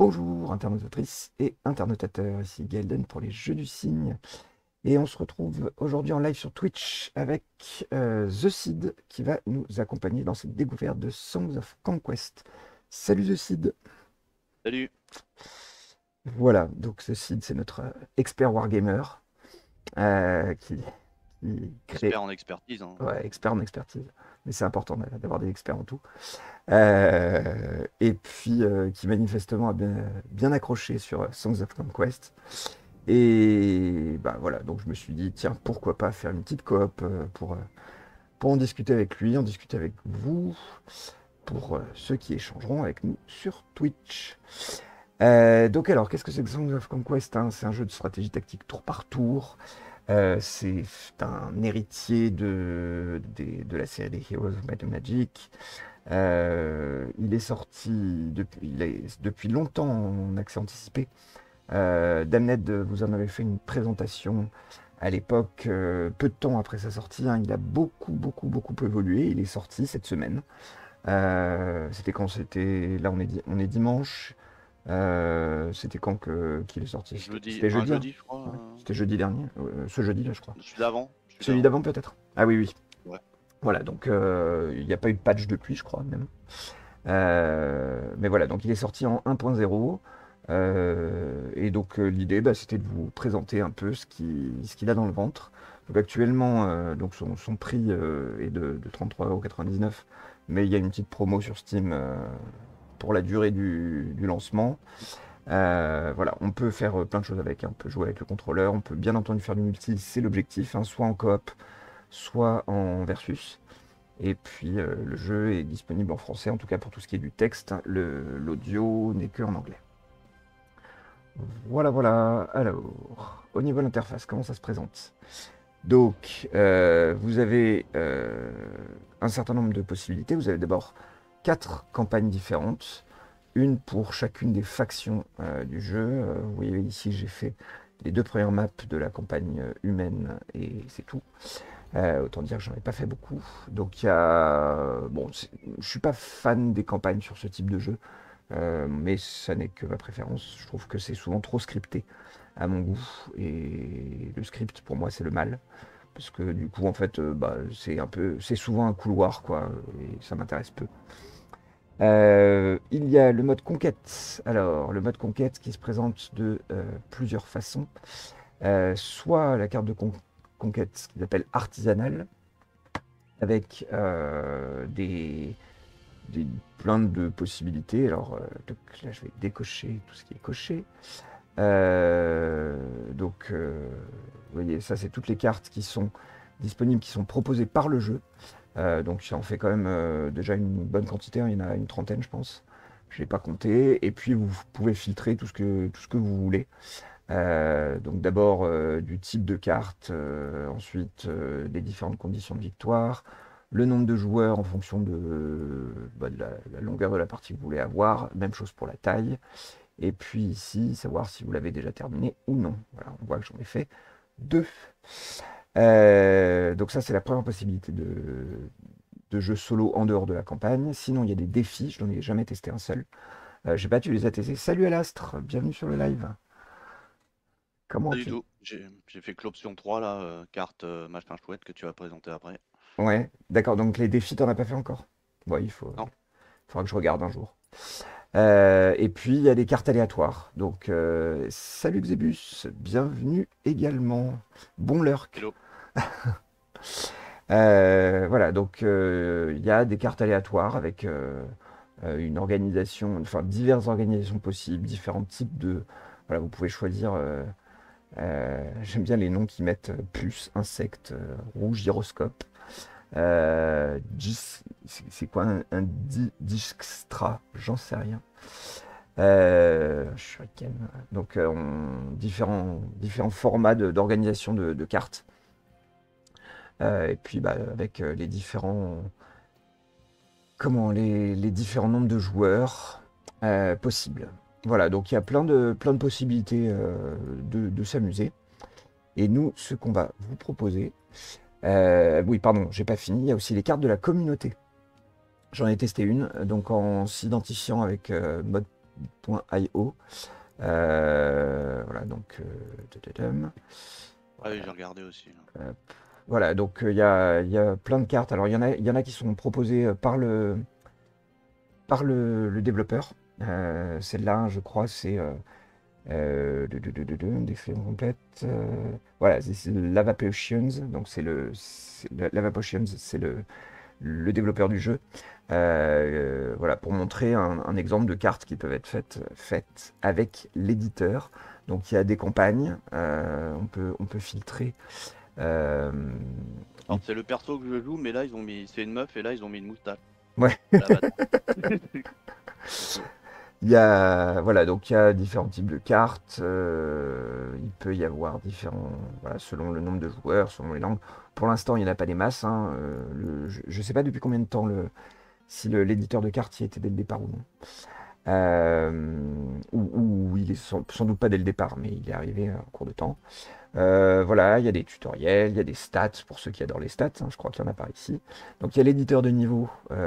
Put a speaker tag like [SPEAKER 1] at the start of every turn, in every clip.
[SPEAKER 1] Bonjour internautatrices et internautateurs, ici Gaelden pour les Jeux du Cygne. Et on se retrouve aujourd'hui en live sur Twitch avec The Cid qui va nous accompagner dans cette découverte de Songs of Conquest. Salut The Cid.
[SPEAKER 2] Salut.
[SPEAKER 1] Voilà, donc The Cid c'est notre expert wargamer qui crée...
[SPEAKER 2] Expert en expertise, hein.
[SPEAKER 1] Ouais, expert en expertise, mais c'est important d'avoir des experts en tout. Et puis qui manifestement a bien accroché sur Songs of Conquest. Et bah voilà, donc je me suis dit, tiens, pourquoi pas faire une petite coop pour en discuter avec lui, en discuter avec vous, pour ceux qui échangeront avec nous sur Twitch. Donc alors, qu'est-ce que c'est que Songs of Conquest, hein? C'est un jeu de stratégie tactique tour par tour. C'est un héritier de la série des Heroes of Might and Magic. Il est sorti depuis longtemps en accès anticipé. Damned, vous en avez fait une présentation à l'époque, peu de temps après sa sortie, hein. Il a beaucoup évolué. Il est sorti cette semaine. C'était quand c'était... Là, on est dimanche. C'était quand qu'il est sorti?
[SPEAKER 2] Jeudi,
[SPEAKER 1] C'était
[SPEAKER 2] un
[SPEAKER 1] jeudi, hein.
[SPEAKER 2] jeudi, je crois.
[SPEAKER 1] Ouais. C'était jeudi dernier. Ce jeudi-là, je crois.
[SPEAKER 2] Celui d'avant.
[SPEAKER 1] Celui d'avant, peut-être. Ah oui, oui.
[SPEAKER 2] Ouais.
[SPEAKER 1] Voilà, donc il n'y a pas eu de patch depuis, je crois, même. Mais voilà, donc il est sorti en 1.0. Et donc l'idée, bah, c'était de vous présenter un peu ce qu'il a dans le ventre. Donc actuellement, donc son prix est de 33,99 €, mais il y a une petite promo sur Steam pour la durée du lancement. Voilà, on peut faire plein de choses avec, hein. On peut jouer avec le contrôleur, on peut bien entendu faire du multi, c'est l'objectif, hein, soit en coop, soit en versus. Et puis le jeu est disponible en français, en tout cas pour tout ce qui est du texte, hein. L'audio n'est que en anglais. Voilà. Alors, au niveau de l'interface, comment ça se présente? Donc, vous avez un certain nombre de possibilités. Vous avez d'abord 4 campagnes différentes, une pour chacune des factions du jeu. Vous voyez ici, j'ai fait les 2 premières maps de la campagne humaine et c'est tout. Autant dire que j'en ai pas fait beaucoup. Donc il y a... Bon, je suis pas fan des campagnes sur ce type de jeu, mais ça n'est que ma préférence. Je trouve que c'est souvent trop scripté à mon goût, et le script pour moi c'est le mal, parce que du coup en fait bah, c'est souvent un couloir quoi, et ça m'intéresse peu. Il y a le mode conquête. Alors le mode conquête qui se présente de plusieurs façons. Soit la carte de conquête, ce qu'ils appellent artisanale, avec plein de possibilités. Alors donc là, je vais décocher tout ce qui est coché. Vous voyez, ça, c'est toutes les cartes qui sont disponibles, qui sont proposées par le jeu. Donc ça en fait quand même déjà une bonne quantité, hein. Il y en a une trentaine, je pense. Je n'ai pas compté. Et puis, vous pouvez filtrer tout ce que vous voulez. Donc d'abord du type de carte, ensuite les différentes conditions de victoire, le nombre de joueurs en fonction de la longueur de la partie que vous voulez avoir, même chose pour la taille, et puis ici, savoir si vous l'avez déjà terminé ou non. Voilà, on voit que j'en ai fait 2. Donc ça, c'est la première possibilité de jeu solo en dehors de la campagne. Sinon, il y a des défis, je n'en ai jamais testé un seul. J'ai pas, tu les as testés. Salut Alastre, bienvenue sur le live. Comment
[SPEAKER 2] Pas du
[SPEAKER 1] tu...
[SPEAKER 2] tout. J'ai fait que l'option 3, là, carte machin chouette que tu vas présenter après.
[SPEAKER 1] Ouais, d'accord, donc les défis, t'en as pas fait encore? Bon,
[SPEAKER 2] Non.
[SPEAKER 1] faudra que je regarde un jour. Et puis, il y a des cartes aléatoires. Donc, salut Xebus, bienvenue également. Bon lurk.
[SPEAKER 2] Hello.
[SPEAKER 1] Voilà, donc il y a des cartes aléatoires avec une organisation, enfin diverses organisations possibles, différents types de... Voilà, vous pouvez choisir... j'aime bien les noms qui mettent plus, insectes, rouge, gyroscope. C'est quoi un Dijkstra? J'en sais rien. Shuriken. Donc, différents formats d'organisation de cartes. Et puis, bah, avec les différents nombres de joueurs possibles. Voilà, donc il y a plein de possibilités de s'amuser. Et nous, ce qu'on va vous proposer, oui, pardon, j'ai pas fini. Il y a aussi les cartes de la communauté. J'en ai testé une, donc en s'identifiant avec mode .io. Voilà, donc
[SPEAKER 2] Ah oui, j'ai regardé aussi, là.
[SPEAKER 1] voilà, donc il y a plein de cartes. Alors il y en a qui sont proposées par le développeur. Celle-là, je crois, c'est description complète. Voilà, c'est Lava Potions. Donc Lava Potions, c'est le développeur du jeu. Voilà, pour montrer un exemple de cartes qui peuvent être faites avec l'éditeur. Donc il y a des campagnes, on peut filtrer. euh,
[SPEAKER 2] Alors, c'est le perso que je joue, mais là, c'est une meuf, et là, ils ont mis une moustache
[SPEAKER 1] ouais,
[SPEAKER 2] à la base.
[SPEAKER 1] voilà, donc il y a différents types de cartes. Il peut y avoir voilà, selon le nombre de joueurs, selon les langues. Pour l'instant, il n'y en a pas des masses, hein. Je ne sais pas depuis combien de temps si l'éditeur de cartes y était dès le départ ou non. Ou il est sans doute pas dès le départ, mais il est arrivé en cours de temps. Voilà, il y a des tutoriels, il y a des stats pour ceux qui adorent les stats, hein, je crois qu'il y en a par ici. Donc il y a l'éditeur de niveau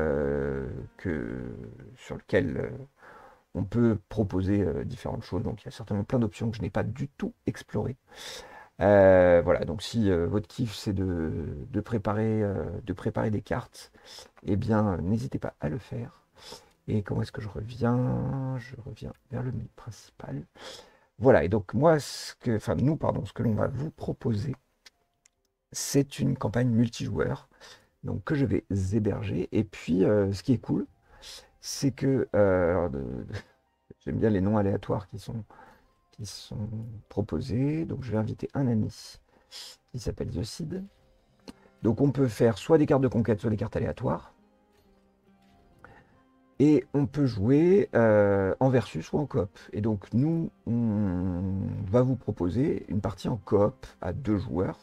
[SPEAKER 1] sur lequel on peut proposer différentes choses. Donc il y a certainement plein d'options que je n'ai pas du tout explorées. Voilà, donc si votre kiff c'est de préparer des cartes, eh bien n'hésitez pas à le faire. Et comment est-ce que je reviens? Je reviens vers le menu principal. Voilà, et donc moi, nous, pardon, ce que l'on va vous proposer, c'est une campagne multijoueur, donc que je vais héberger. Et puis, ce qui est cool, c'est que j'aime bien les noms aléatoires qui sont proposés. Donc, je vais inviter un ami qui s'appelle The Seed. Donc, on peut faire soit des cartes de conquête, soit des cartes aléatoires. Et on peut jouer en versus ou en coop. Et donc nous, on va vous proposer une partie en coop à 2 joueurs.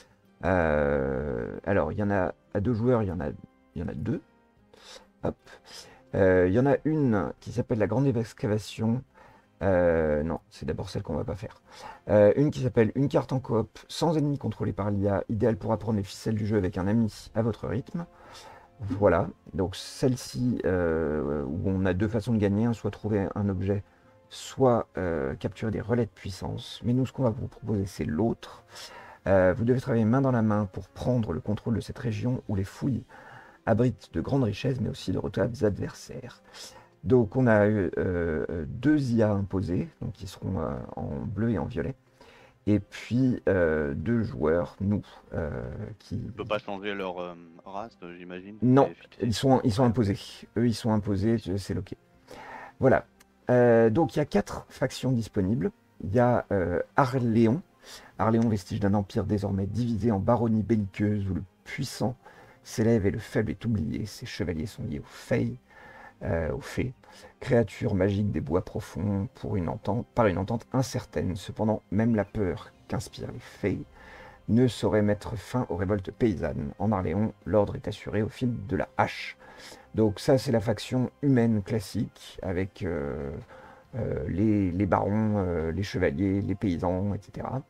[SPEAKER 1] Alors, il y en a à 2 joueurs, il y en a 2. Hop. Il y en a une qui s'appelle la Grande Excavation. Non, c'est d'abord celle qu'on va pas faire. Une qui s'appelle Une carte en coop sans ennemis contrôlés par l'IA, idéale pour apprendre les ficelles du jeu avec un ami à votre rythme. Voilà, donc celle-ci, où on a 2 façons de gagner, hein, soit trouver un objet, soit capturer des relais de puissance. Mais nous, ce qu'on va vous proposer, c'est l'autre. Vous devez travailler main dans la main pour prendre le contrôle de cette région où les fouilles abritent de grandes richesses, mais aussi de redoutables adversaires. Donc on a 2 IA imposées, donc qui seront en bleu et en violet. Et puis 2 joueurs, nous, qui...
[SPEAKER 2] Tu peux pas changer leur race, j'imagine.
[SPEAKER 1] Non,
[SPEAKER 2] C'est fixé.
[SPEAKER 1] ils sont
[SPEAKER 2] Ouais.
[SPEAKER 1] imposés. Eux, ils sont imposés, c'est loqué. Voilà. Donc il y a 4 factions disponibles. Il y a Arléon. Arléon, vestige d'un empire désormais divisé en baronnies belliqueuses où le puissant s'élève et le faible est oublié. Ces chevaliers sont liés aux fées, créatures magiques des bois profonds par une entente incertaine. Cependant, même la peur qu'inspirent les fées ne saurait mettre fin aux révoltes paysannes. En Arléon, l'ordre est assuré au fil de la hache. Donc ça, c'est la faction humaine classique, avec les barons, les chevaliers, les paysans, etc.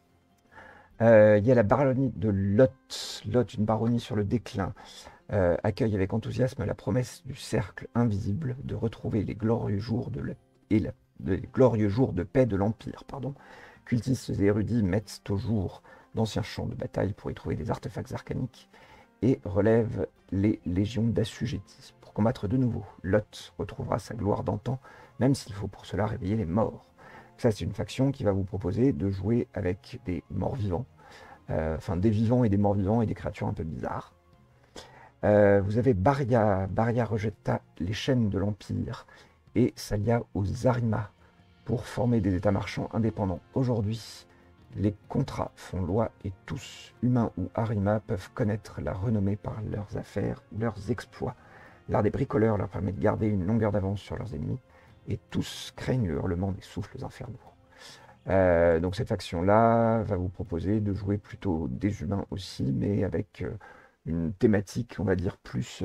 [SPEAKER 1] Il y a la baronnie de Lot. Lot, une baronnie sur le déclin, accueille avec enthousiasme la promesse du cercle invisible de retrouver les glorieux jours les glorieux jours de paix de l'Empire. Cultistes et érudits mettent au jour d'anciens champs de bataille pour y trouver des artefacts arcaniques et relèvent les légions d'assujettis. Pour combattre de nouveau, Lot retrouvera sa gloire d'antan, même s'il faut pour cela réveiller les morts. Ça, c'est une faction qui va vous proposer de jouer avec des morts-vivants, enfin des vivants et des morts-vivants et des créatures un peu bizarres. Vous avez Baria. Baria rejeta les chaînes de l'Empire et s'allia aux Arima pour former des États marchands indépendants. Aujourd'hui, les contrats font loi et tous, humains ou Arima, peuvent connaître la renommée par leurs affaires ou leurs exploits. L'art des bricoleurs leur permet de garder une longueur d'avance sur leurs ennemis et tous craignent le hurlement des souffles infernaux. Donc cette faction-là va vous proposer de jouer plutôt des humains aussi, mais avec une thématique, on va dire, plus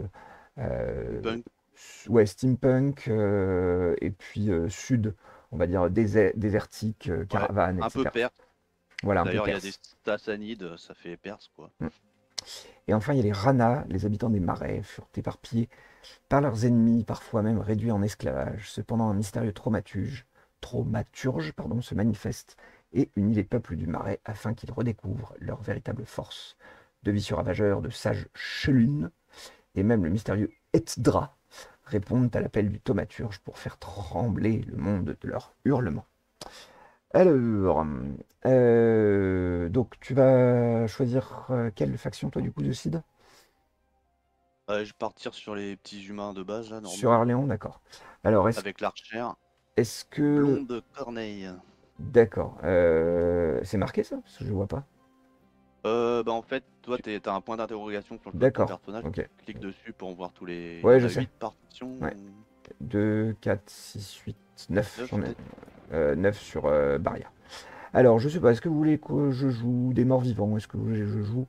[SPEAKER 2] Punk.
[SPEAKER 1] ouais, steampunk, et puis sud, on va dire désertique,
[SPEAKER 2] Ouais.
[SPEAKER 1] caravane,
[SPEAKER 2] Un peu
[SPEAKER 1] etc.
[SPEAKER 2] perse.
[SPEAKER 1] Voilà, un peu
[SPEAKER 2] D'ailleurs, il y a des
[SPEAKER 1] perse.
[SPEAKER 2] Sassanides, ça fait perse, quoi.
[SPEAKER 1] Et enfin, il y a les Rana, les habitants des marais, furent éparpillés par leurs ennemis, parfois même réduits en esclavage. Cependant, un mystérieux traumaturge se manifeste et unit les peuples du marais afin qu'ils redécouvrent leur véritable force. De vicieux ravageurs, de sages chelunes, et même le mystérieux Ethdra répondent à l'appel du thaumaturge pour faire trembler le monde de leurs hurlements. Alors, donc tu vas choisir quelle faction toi du coup de Cid?
[SPEAKER 2] Je vais partir sur les petits humains de base là,
[SPEAKER 1] Sur
[SPEAKER 2] normaux,
[SPEAKER 1] Arléon, d'accord. Alors,
[SPEAKER 2] avec l'archère
[SPEAKER 1] est-ce que...
[SPEAKER 2] blonde Corneille.
[SPEAKER 1] D'accord. C'est marqué ça? Parce que je vois pas.
[SPEAKER 2] Bah en fait, toi t'as un point d'interrogation sur le choix de ton
[SPEAKER 1] D'accord,
[SPEAKER 2] personnage.
[SPEAKER 1] ok.
[SPEAKER 2] Clique dessus pour voir tous les. Il y
[SPEAKER 1] Ouais,
[SPEAKER 2] en
[SPEAKER 1] je
[SPEAKER 2] a
[SPEAKER 1] sais.
[SPEAKER 2] 8 par faction.
[SPEAKER 1] Ouais. 2, 4, 6, 8, 9.
[SPEAKER 2] 9
[SPEAKER 1] J'en ai
[SPEAKER 2] peut-être.
[SPEAKER 1] 9 sur Baria. Alors, je sais pas, est-ce que vous voulez que je joue des morts vivants? Est-ce que vous voulez que je joue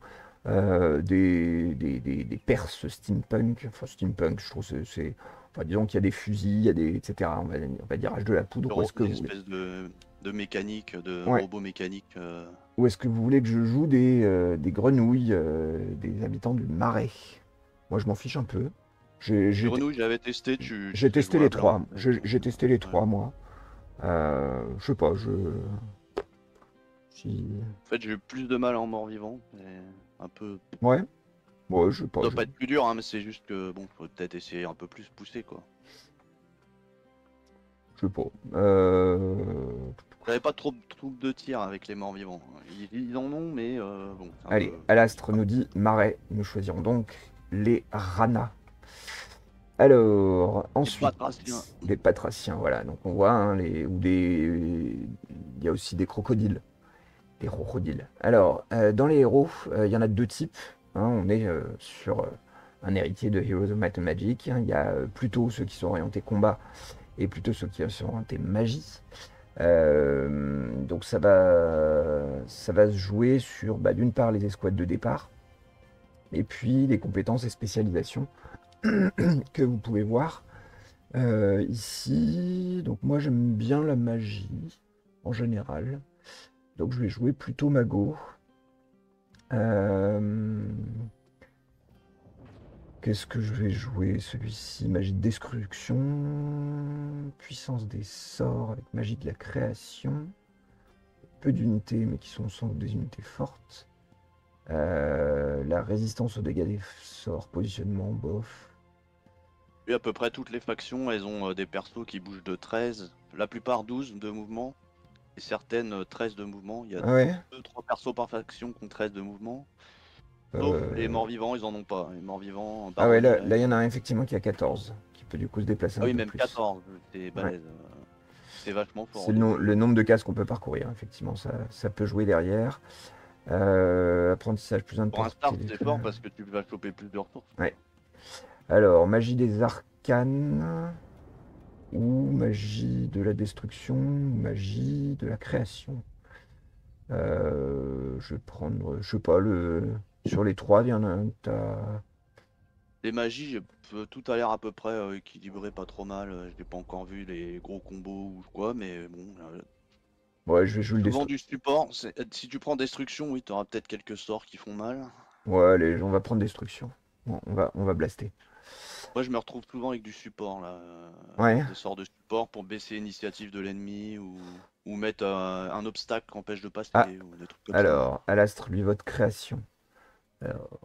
[SPEAKER 1] des Perses steampunk? Enfin, steampunk, je trouve enfin, disons qu'il y a des fusils, il y a des... etc. On va dire âge de la poudre. Ou est-ce que
[SPEAKER 2] Une
[SPEAKER 1] vous voulez?
[SPEAKER 2] espèce de mécanique, de
[SPEAKER 1] Ouais.
[SPEAKER 2] robot mécanique.
[SPEAKER 1] Ou est-ce que vous voulez que je joue des grenouilles, des habitants du marais? Moi, je m'en fiche un peu. J'ai j'ai-
[SPEAKER 2] Grenouille, j'avais testé,
[SPEAKER 1] j'ai
[SPEAKER 2] c'est
[SPEAKER 1] testé les
[SPEAKER 2] jouable, hein.
[SPEAKER 1] trois. J'ai testé les
[SPEAKER 2] Ouais.
[SPEAKER 1] trois, moi. Je sais pas, si...
[SPEAKER 2] En fait, j'ai eu plus de mal en mort-vivant. Un peu.
[SPEAKER 1] Ouais, ouais, je sais
[SPEAKER 2] Ça
[SPEAKER 1] pas.
[SPEAKER 2] doit pas être plus dur, hein, mais c'est juste que bon, faut peut-être essayer un peu plus poussé quoi.
[SPEAKER 1] Je sais pas.
[SPEAKER 2] J'avais pas trop de troupes de tir avec les morts-vivants. Ils en ont, mais bon, c'est un
[SPEAKER 1] Allez,
[SPEAKER 2] peu.
[SPEAKER 1] Alastre nous dit marais. Nous choisirons donc les Rana. Alors,
[SPEAKER 2] Les
[SPEAKER 1] ensuite,
[SPEAKER 2] batraciens.
[SPEAKER 1] les Patraciens, voilà. Donc on voit, hein, il y a aussi des crocodiles. Des crocodiles. Alors, dans les héros, il y en a deux types, hein. On est sur un héritier de Heroes of Might and Magic, hein. Il y a plutôt ceux qui sont orientés combat et plutôt ceux qui sont orientés magie. Donc ça va se jouer sur d'une part les escouades de départ et puis les compétences et spécialisations que vous pouvez voir ici. Donc moi j'aime bien la magie en général. Donc je vais jouer plutôt mago. Euh, Qu'est-ce que je vais jouer celui-ci? Magie de destruction, puissance des sorts avec magie de la création. Peu d'unités mais qui sont sans doute des unités fortes. La résistance aux dégâts des sorts, positionnement, bof.
[SPEAKER 2] Et à peu près toutes les factions, elles ont des persos qui bougent de 13, la plupart 12 de mouvement, et certaines 13 de mouvement. Il y a
[SPEAKER 1] Ah ouais?
[SPEAKER 2] 2-3 persos par faction qui ont 13 de mouvement. Sauf les
[SPEAKER 1] Euh,
[SPEAKER 2] morts-vivants, ils en ont pas. Les morts-vivants,
[SPEAKER 1] Ah ouais,
[SPEAKER 2] baronnie,
[SPEAKER 1] là,
[SPEAKER 2] là,
[SPEAKER 1] là, il
[SPEAKER 2] ils
[SPEAKER 1] y
[SPEAKER 2] en
[SPEAKER 1] en a
[SPEAKER 2] ont.
[SPEAKER 1] un effectivement qui a 14, qui peut du coup se déplacer
[SPEAKER 2] Ah
[SPEAKER 1] un
[SPEAKER 2] oui,
[SPEAKER 1] peu
[SPEAKER 2] même
[SPEAKER 1] plus.
[SPEAKER 2] 14, c'est
[SPEAKER 1] Ouais.
[SPEAKER 2] balèze. C'est vachement fort
[SPEAKER 1] C'est
[SPEAKER 2] au
[SPEAKER 1] le
[SPEAKER 2] début.
[SPEAKER 1] nombre de cases qu'on peut parcourir, effectivement, ça peut jouer derrière. Apprentissage plus
[SPEAKER 2] Pour un
[SPEAKER 1] importé.
[SPEAKER 2] start, c'est fort parce que tu vas choper plus de ressources.
[SPEAKER 1] Ouais. Alors, magie des arcanes, ou magie de la destruction, ou magie de la création. Je vais prendre, je sais pas, sur les trois, il y en a un.
[SPEAKER 2] Les magies, tout a l'air à peu près équilibré, pas trop mal. Je n'ai pas encore vu les gros combos ou quoi, mais bon.
[SPEAKER 1] Ouais, je vais jouer le
[SPEAKER 2] Souvent
[SPEAKER 1] destruction.
[SPEAKER 2] du support. Si tu prends destruction, oui, tu auras peut-être quelques sorts qui font mal.
[SPEAKER 1] Ouais, allez, on va prendre destruction. Bon, on va blaster.
[SPEAKER 2] Moi, je me retrouve souvent avec du support, là.
[SPEAKER 1] Ouais.
[SPEAKER 2] Des sorts de support pour baisser l'initiative de l'ennemi ou mettre un obstacle qui empêche de
[SPEAKER 1] Ah,
[SPEAKER 2] passer ou des trucs comme ça.
[SPEAKER 1] alors, Alastre, lui, votre création. Alors,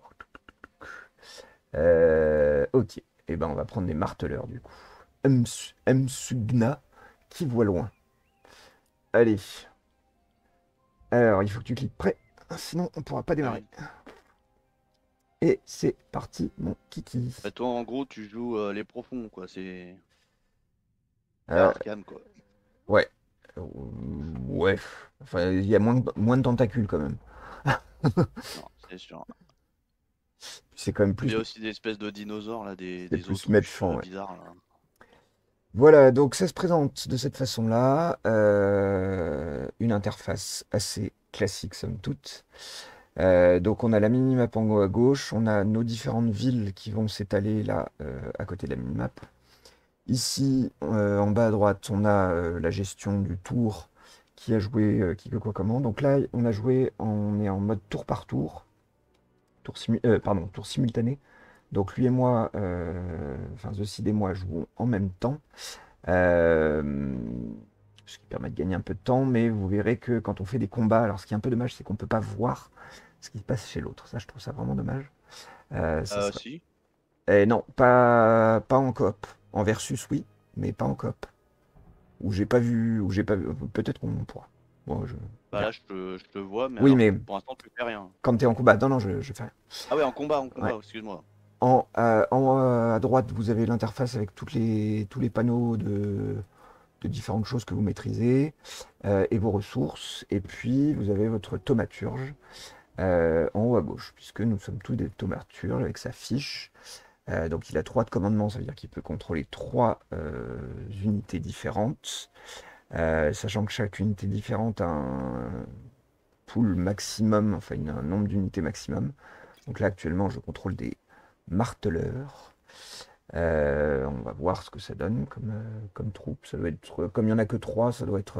[SPEAKER 1] ok. Et ben, on va prendre des marteleurs, du coup. Msugna, qui voit loin. Allez. Alors, il faut que tu cliques prêt, sinon on pourra pas
[SPEAKER 2] Ah
[SPEAKER 1] démarrer.
[SPEAKER 2] oui.
[SPEAKER 1] Et c'est parti, mon kiki.
[SPEAKER 2] Bah, toi, en gros, tu joues les profonds, quoi. C'est
[SPEAKER 1] Euh,
[SPEAKER 2] Arkham, quoi.
[SPEAKER 1] ouais. Ouais. Enfin, il y a moins de tentacules, quand même.
[SPEAKER 2] Non, c'est sûr.
[SPEAKER 1] C'est quand même
[SPEAKER 2] Il
[SPEAKER 1] plus,
[SPEAKER 2] y a aussi des espèces de dinosaures, là,
[SPEAKER 1] c'est
[SPEAKER 2] des
[SPEAKER 1] plus
[SPEAKER 2] autruches
[SPEAKER 1] méchant, ouais.
[SPEAKER 2] bizarres, là.
[SPEAKER 1] Voilà, donc ça se présente de cette façon-là. Une interface assez classique, somme toute. Donc on a la minimap en haut à gauche, on a nos différentes villes qui vont s'étaler là à côté de la minimap. Ici, en bas à droite, on a la gestion du tour, qui a joué qui que quoi comment. Donc là, on est en mode tour par tour. tour simultané. Donc lui et moi, enfin The Cid et moi jouons en même temps. Euh, Ce qui permet de gagner un peu de temps, mais vous verrez que quand on fait des combats, alors ce qui est un peu dommage, c'est qu'on ne peut pas voir ce qui se passe chez l'autre. Ça, je trouve ça vraiment dommage. Ça serait...
[SPEAKER 2] Si.
[SPEAKER 1] Non, pas en coop. En versus, oui, mais pas en coop. Ou j'ai pas vu. Peut-être qu'on pourra. Bon, on
[SPEAKER 2] Bah là,
[SPEAKER 1] verra.
[SPEAKER 2] je te vois, mais
[SPEAKER 1] Oui,
[SPEAKER 2] alors,
[SPEAKER 1] mais
[SPEAKER 2] pour l'instant, tu fais rien.
[SPEAKER 1] quand t'es en combat, non, non, je fais rien.
[SPEAKER 2] Ah ouais, en
[SPEAKER 1] Ouais.
[SPEAKER 2] combat, excuse-moi.
[SPEAKER 1] À droite, vous avez l'interface avec tous les panneaux de différentes choses que vous maîtrisez et vos ressources. Et puis, vous avez votre thaumaturge en haut à gauche, puisque nous sommes tous des thaumaturges avec sa fiche. Donc, il a 3 de commandement, ça veut dire qu'il peut contrôler 3 unités différentes, sachant que chaque unité différente a un pool maximum, enfin un nombre d'unités maximum. Donc là, actuellement, je contrôle des marteleurs. On va voir ce que ça donne comme troupe. Ça doit être, comme il n'y en a que 3, ça doit être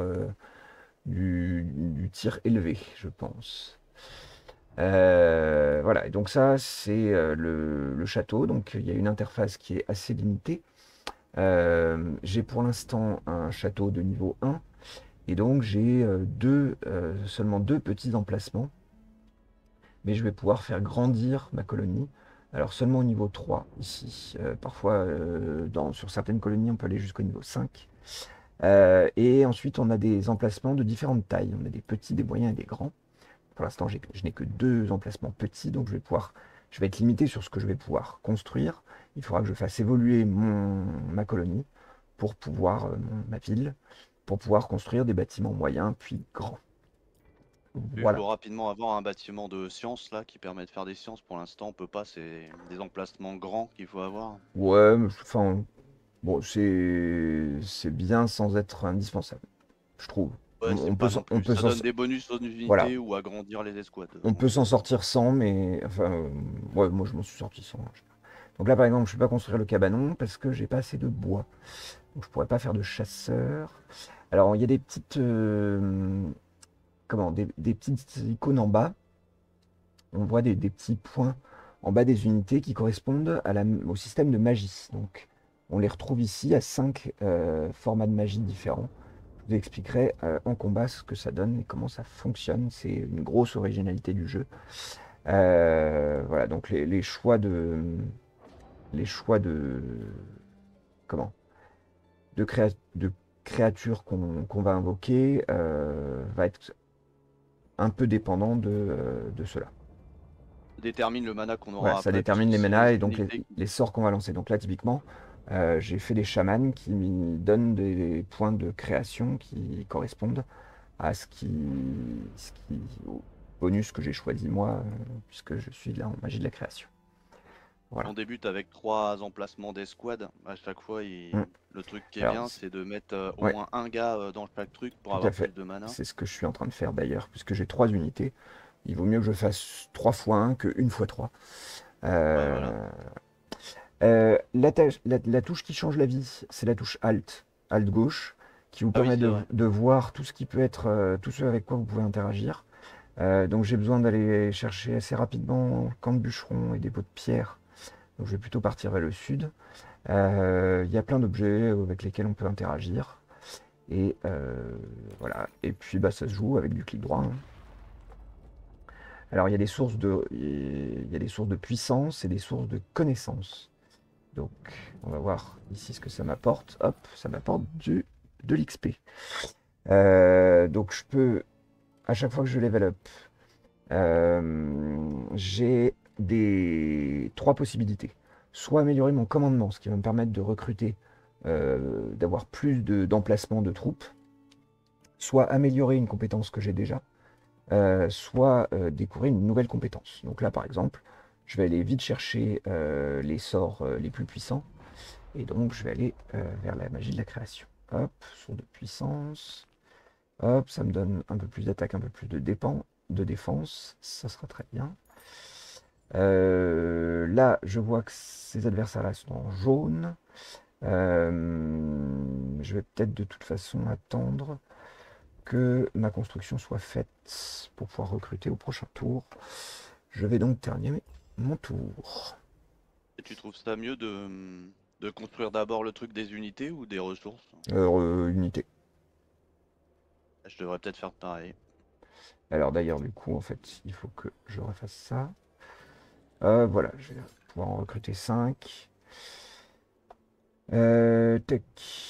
[SPEAKER 1] du tir élevé, je pense. Voilà, et donc ça, c'est le château. Donc il y a une interface qui est assez limitée. J'ai pour l'instant un château de niveau 1. Et donc j'ai seulement 2 petits emplacements. Mais je vais pouvoir faire grandir ma colonie. Alors seulement au niveau 3 ici. Parfois, sur certaines colonies, on peut aller jusqu'au niveau 5. Et ensuite, on a des emplacements de différentes tailles. On a des petits, des moyens et des grands. Pour l'instant, je n'ai que 2 emplacements petits, donc je vais être limité sur ce que je vais pouvoir construire. Il faudra que je fasse évoluer ma colonie pour pouvoir, ma ville, pour pouvoir construire des bâtiments moyens puis grands.
[SPEAKER 2] Il
[SPEAKER 1] Voilà.
[SPEAKER 2] faut rapidement avoir un bâtiment de science là qui permet de faire des sciences. Pour l'instant, on peut pas, c'est des emplacements grands qu'il faut avoir.
[SPEAKER 1] Ouais, mais enfin, bon, c'est bien sans être indispensable, je trouve.
[SPEAKER 2] Ouais, c'est pas non
[SPEAKER 1] On
[SPEAKER 2] plus.
[SPEAKER 1] peut
[SPEAKER 2] Ça
[SPEAKER 1] s'en,
[SPEAKER 2] donne des bonus aux
[SPEAKER 1] voilà,
[SPEAKER 2] unités ou agrandir les escouades.
[SPEAKER 1] on peut
[SPEAKER 2] Donc,
[SPEAKER 1] s'en sortir sans, mais enfin, ouais, moi je m'en suis sorti sans. Donc là, par exemple, je ne peux pas construire le cabanon parce que j'ai pas assez de bois. Donc je pourrais pas faire de chasseur. Alors il y a des petites, des petites icônes en bas. On voit des petits points en bas des unités qui correspondent au système de magie. Donc on les retrouve ici à 5 formats de magie différents. Je vous expliquerai en combat ce que ça donne et comment ça fonctionne. C'est une grosse originalité du jeu. Voilà, donc les choix de comment de créatures qu'on va invoquer va être un peu dépendant de cela.
[SPEAKER 2] détermine le mana qu'on
[SPEAKER 1] Voilà,
[SPEAKER 2] aura
[SPEAKER 1] ça
[SPEAKER 2] après,
[SPEAKER 1] détermine
[SPEAKER 2] puisque
[SPEAKER 1] les
[SPEAKER 2] c'est
[SPEAKER 1] manas
[SPEAKER 2] les
[SPEAKER 1] et donc
[SPEAKER 2] unités.
[SPEAKER 1] les sorts qu'on va lancer. Donc là, typiquement, j'ai fait des chamans qui me donnent des points de création qui correspondent à au bonus que j'ai choisi moi, puisque je suis là en magie de la création. Voilà.
[SPEAKER 2] On débute avec 3 emplacements d'escouade. À chaque fois,
[SPEAKER 1] Mm.
[SPEAKER 2] le truc qui est
[SPEAKER 1] Alors,
[SPEAKER 2] bien, c'est de mettre au
[SPEAKER 1] ouais,
[SPEAKER 2] moins un gars dans chaque truc pour
[SPEAKER 1] tout à
[SPEAKER 2] avoir plus
[SPEAKER 1] fait.
[SPEAKER 2] de mana.
[SPEAKER 1] C'est ce que je suis en train de faire d'ailleurs, puisque j'ai 3 unités. Il vaut mieux que je fasse 3 fois 1 que 1 fois 3.
[SPEAKER 2] Ouais, voilà.
[SPEAKER 1] La touche qui change la vie, c'est la touche Alt, Alt gauche, qui vous
[SPEAKER 2] Ah oui,
[SPEAKER 1] permet
[SPEAKER 2] c'est vrai.
[SPEAKER 1] de voir tout ce qui peut être, tout ce avec quoi vous pouvez interagir. Donc j'ai besoin d'aller chercher assez rapidement camp de bûcherons et des pots de pierre. Donc je vais plutôt partir vers le sud. Il y a plein d'objets avec lesquels on peut interagir. Et voilà. Et puis bah, ça se joue avec du clic droit, hein. Alors il y a des sources de puissance et des sources de connaissance. Donc, on va voir ici ce que ça m'apporte. Hop, ça m'apporte de l'XP. Donc, à chaque fois que je level up, j'ai 3 possibilités. Soit améliorer mon commandement, ce qui va me permettre de recruter, d'avoir plus d'emplacements de troupes. Soit améliorer une compétence que j'ai déjà. Soit découvrir une nouvelle compétence. Donc là, par exemple, je vais aller vite chercher les sorts les plus puissants. Et donc, je vais aller vers la magie de la création. Hop, sourd de puissance. Hop, ça me donne un peu plus d'attaque, un peu plus de défense. Ça sera très bien. Là, je vois que ces adversaires-là sont en jaune. Je vais peut-être de toute façon attendre que ma construction soit faite pour pouvoir recruter au prochain tour. Je vais donc terminer mon tour.
[SPEAKER 2] Et tu trouves ça mieux de construire d'abord le truc des unités ou des ressources?
[SPEAKER 1] Unité.
[SPEAKER 2] Je devrais peut-être faire pareil.
[SPEAKER 1] Alors d'ailleurs, du coup, en fait, il faut que je refasse ça. Voilà, je vais pouvoir en recruter 5. Tac.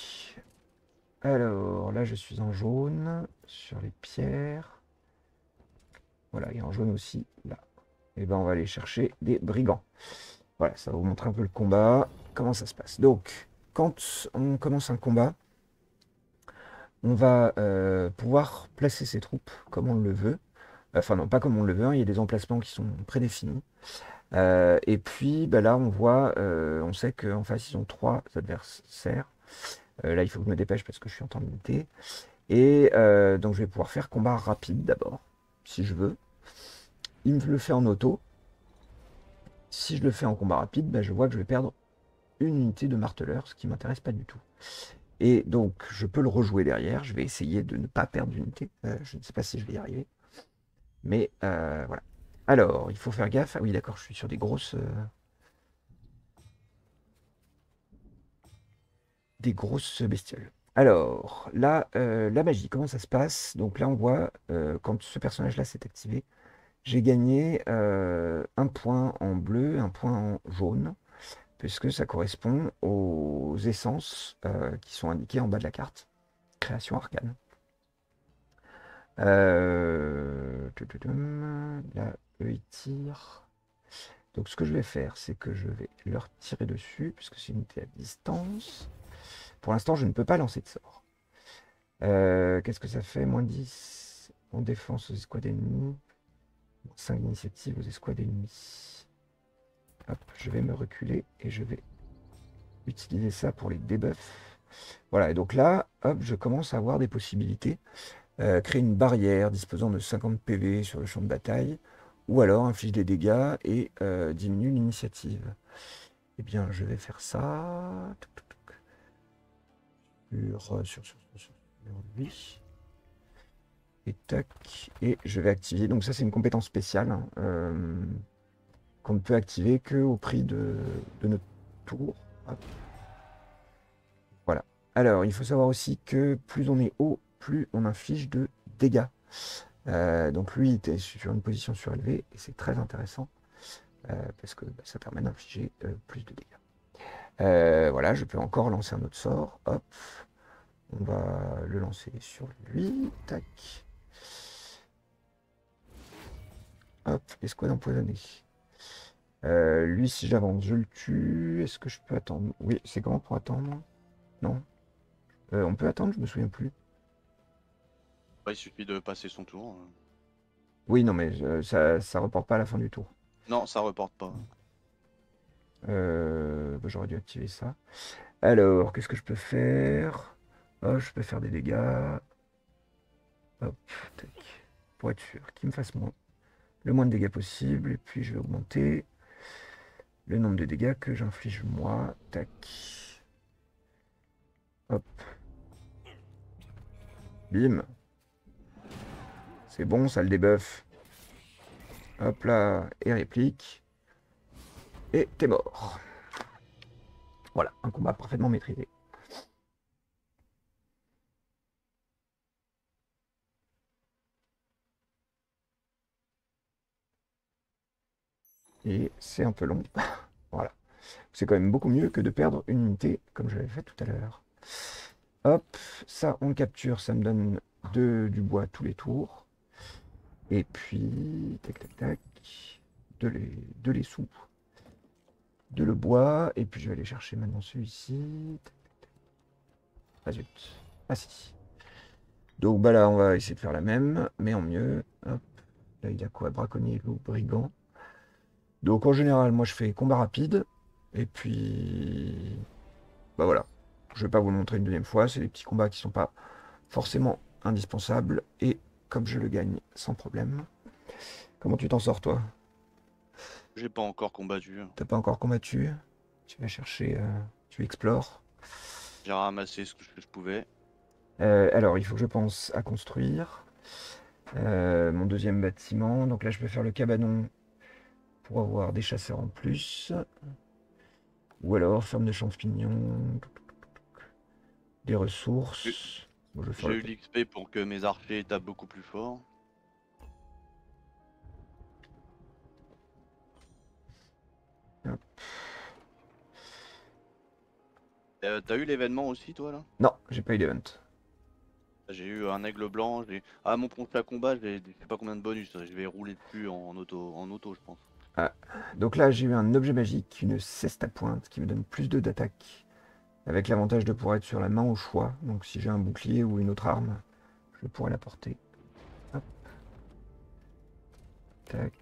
[SPEAKER 1] Alors, là, je suis en jaune sur les pierres. Voilà, et en jaune aussi, là. Et ben, on va aller chercher des brigands. Voilà, ça va vous montrer un peu le combat, comment ça se passe. Donc, quand on commence un combat, on va pouvoir placer ses troupes comme on le veut. Enfin, non, pas comme on le veut, hein, il y a des emplacements qui sont prédéfinis. Et puis, bah, là, on voit, on sait qu'en face, ils ont 3 adversaires. Là, il faut que je me dépêche parce que je suis en temps limité. Et donc, je vais pouvoir faire combat rapide d'abord, si je veux. Il me le fait en auto. Si je le fais en combat rapide, bah, je vois que je vais perdre une unité de marteleur, ce qui m'intéresse pas du tout. Et donc, je peux le rejouer derrière. Je vais essayer de ne pas perdre d'unité. Je ne sais pas si je vais y arriver. Mais voilà. Alors, il faut faire gaffe. Ah oui, d'accord, je suis sur des grosses bestioles. Alors, là, la magie, comment ça se passe? Donc là, on voit, quand ce personnage-là s'est activé, j'ai gagné un point en bleu, un point en jaune, puisque ça correspond aux essences qui sont indiquées en bas de la carte. Création arcane. Là, eux, ils tirent. Donc, ce que je vais faire, c'est que je vais leur tirer dessus, puisque c'est une unité à distance. Pour l'instant, je ne peux pas lancer de sort. Qu'est-ce que ça fait? Moins 10 en défense aux escouades ennemies. 5 d'initiative aux escouades ennemies. Hop, je vais me reculer et je vais utiliser ça pour les debuffs. Voilà, et donc là, hop, je commence à avoir des possibilités. Créer une barrière disposant de 50 PV sur le champ de bataille, ou alors inflige des dégâts et diminue l'initiative. Eh bien, je vais faire ça. Sur lui. Et tac. Et je vais activer. Donc ça, c'est une compétence spéciale, hein, qu'on ne peut activer qu'au prix de notre tour. Hop. Voilà. Alors, il faut savoir aussi que plus on est haut, plus on inflige de dégâts. Donc lui, il était sur une position surélevée et c'est très intéressant parce que ça permet d'infliger plus de dégâts. Voilà, je peux encore lancer un autre sort. Hop, on va le lancer sur lui. Tac. Hop, escouade empoisonnée. Lui, si j'avance, je le tue. Est-ce que je peux attendre? Oui, c'est grand pour attendre. Non. On peut attendre, je me souviens plus.
[SPEAKER 2] Ouais, il suffit de passer son tour.
[SPEAKER 1] Oui, non, mais ça reporte pas à la fin du tour.
[SPEAKER 2] Non, ça reporte pas.
[SPEAKER 1] Bah, j'aurais dû activer ça. Alors, qu'est-ce que je peux faire? Oh, je peux faire des dégâts. Hop, tac. Pour être sûr qu'il me fasse le moins de dégâts possible. Et puis, je vais augmenter le nombre de dégâts que j'inflige moi. Tac. Hop. Bim. C'est bon, ça le débuffe. Hop là, et réplique. Et t'es mort. Voilà, un combat parfaitement maîtrisé. Et c'est un peu long. Voilà. C'est quand même beaucoup mieux que de perdre une unité, comme je l'avais fait tout à l'heure. Hop, ça on le capture, ça me donne du bois tous les tours. Et puis, tac tac tac, de les sous, de le bois. Et puis je vais aller chercher maintenant celui-ci. Ah zut, ah si. Donc bah là on va essayer de faire la même, mais en mieux. Hop, là il a quoi? Braconnier, loup, brigand. Donc en général, moi je fais combat rapide. Et puis, bah voilà. Je vais pas vous le montrer une deuxième fois. C'est des petits combats qui sont pas forcément indispensables. Et comme je le gagne sans problème. Comment tu t'en sors toi?
[SPEAKER 2] J'ai pas encore combattu.
[SPEAKER 1] T'as pas encore combattu? Tu vas chercher, tu explores.
[SPEAKER 2] J'ai ramassé ce que je pouvais.
[SPEAKER 1] Alors il faut que je pense à construire mon deuxième bâtiment. Donc là je peux faire le cabanon pour avoir des chasseurs en plus. Ou alors ferme de champignons, des ressources. Bon, je vais faire
[SPEAKER 2] J'ai
[SPEAKER 1] le
[SPEAKER 2] eu l'XP pour que mes archers tapent beaucoup plus fort.
[SPEAKER 1] Hop.
[SPEAKER 2] T'as eu l'événement aussi, toi, là?
[SPEAKER 1] Non, j'ai pas eu d'event.
[SPEAKER 2] J'ai eu un aigle blanc. Ah, mon ponce à combat, je sais pas combien de bonus. Je vais rouler dessus en auto, je pense.
[SPEAKER 1] Ah. Donc là, j'ai eu un objet magique, une ceste à pointe qui me donne plus 2 d'attaque. Avec l'avantage de pouvoir être sur la main au choix. Donc si j'ai un bouclier ou une autre arme, je pourrais la porter. Hop. Tac.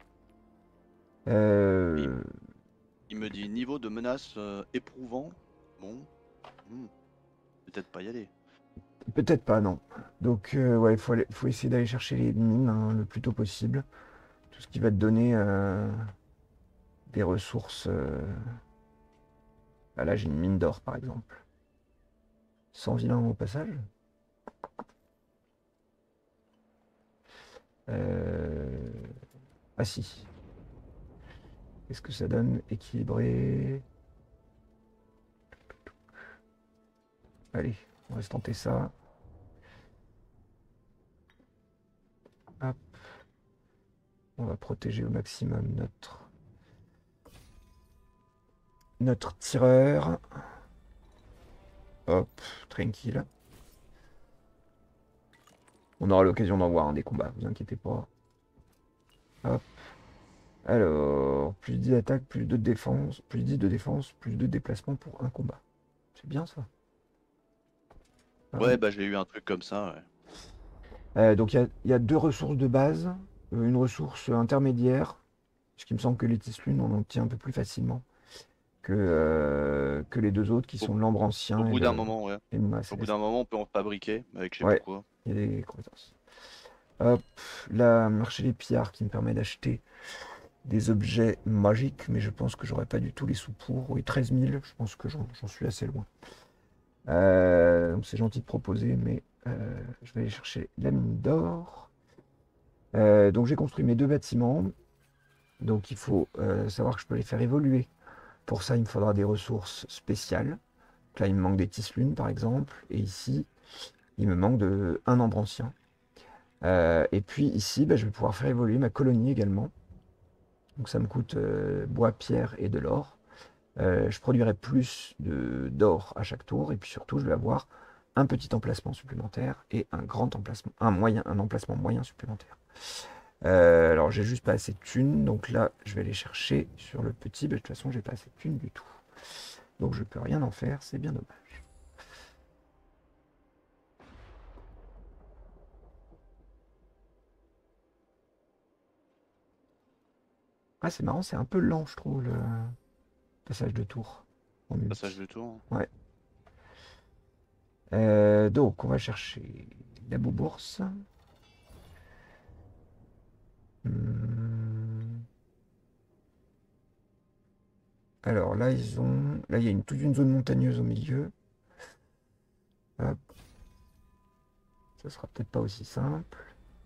[SPEAKER 2] Il, il me dit niveau de menace éprouvant. Bon, peut-être pas y aller.
[SPEAKER 1] Peut-être pas, non. Donc ouais, faut essayer d'aller chercher les mines hein, le plus tôt possible. Tout ce qui va te donner des ressources. Ah, là, j'ai une mine d'or, par exemple. 100 vilains au passage. Ah si. Qu'est-ce que ça donne? Équilibré. Allez, on va se tenter ça. Hop. On va protéger au maximum notre tireur. Hop, tranquille. On aura l'occasion d'en voir des combats, vous inquiétez pas. Hop. Alors, plus 10 d'attaque, plus 2 de défense, plus 10 de défense, plus 2 de déplacement pour un combat. C'est bien ça. Ah
[SPEAKER 2] Ouais,
[SPEAKER 1] oui.
[SPEAKER 2] bah j'ai eu un truc comme ça, ouais.
[SPEAKER 1] Donc il y a 2 ressources de base, une ressource intermédiaire, ce qui me semble que les Tislunes on en obtient un peu plus facilement que les 2 autres qui
[SPEAKER 2] Au,
[SPEAKER 1] sont l'ambre
[SPEAKER 2] au
[SPEAKER 1] ancien
[SPEAKER 2] bout d'un moment, ouais.
[SPEAKER 1] et le Mât
[SPEAKER 2] Au bout
[SPEAKER 1] céleste.
[SPEAKER 2] d'un moment, on peut en fabriquer avec je sais plus
[SPEAKER 1] Ouais,
[SPEAKER 2] quoi.
[SPEAKER 1] il y a des croissances. Hop, là, marché des pillards qui me permet d'acheter des objets magiques, mais je pense que j'aurais pas du tout les sous pour. Oui, 13 000, je pense que j'en suis assez loin. Donc c'est gentil de proposer, mais je vais aller chercher la mine d'or. Donc j'ai construit mes 2 bâtiments. Donc il faut savoir que je peux les faire évoluer. Pour ça, il me faudra des ressources spéciales. Donc là, il me manque des tislunes, par exemple. Et ici, il me manque un ambre ancien. Et puis ici, bah, je vais pouvoir faire évoluer ma colonie également. Donc ça me coûte bois, pierre et de l'or. Je produirai plus d'or à chaque tour. Et puis surtout, je vais avoir un petit emplacement supplémentaire et un grand emplacement, un emplacement moyen supplémentaire. Alors j'ai juste pas assez de thunes, donc là je vais aller chercher sur le petit, de toute façon j'ai pas assez de thunes du tout. Donc je peux rien en faire, c'est bien dommage. Ah c'est marrant, c'est un peu lent je trouve le passage de tour en
[SPEAKER 2] Passage
[SPEAKER 1] multi.
[SPEAKER 2] de tour.
[SPEAKER 1] Ouais. Donc on va chercher la bourse. Alors là ils ont. Là il y a toute une zone montagneuse au milieu. Hop. Ça sera peut-être pas aussi simple.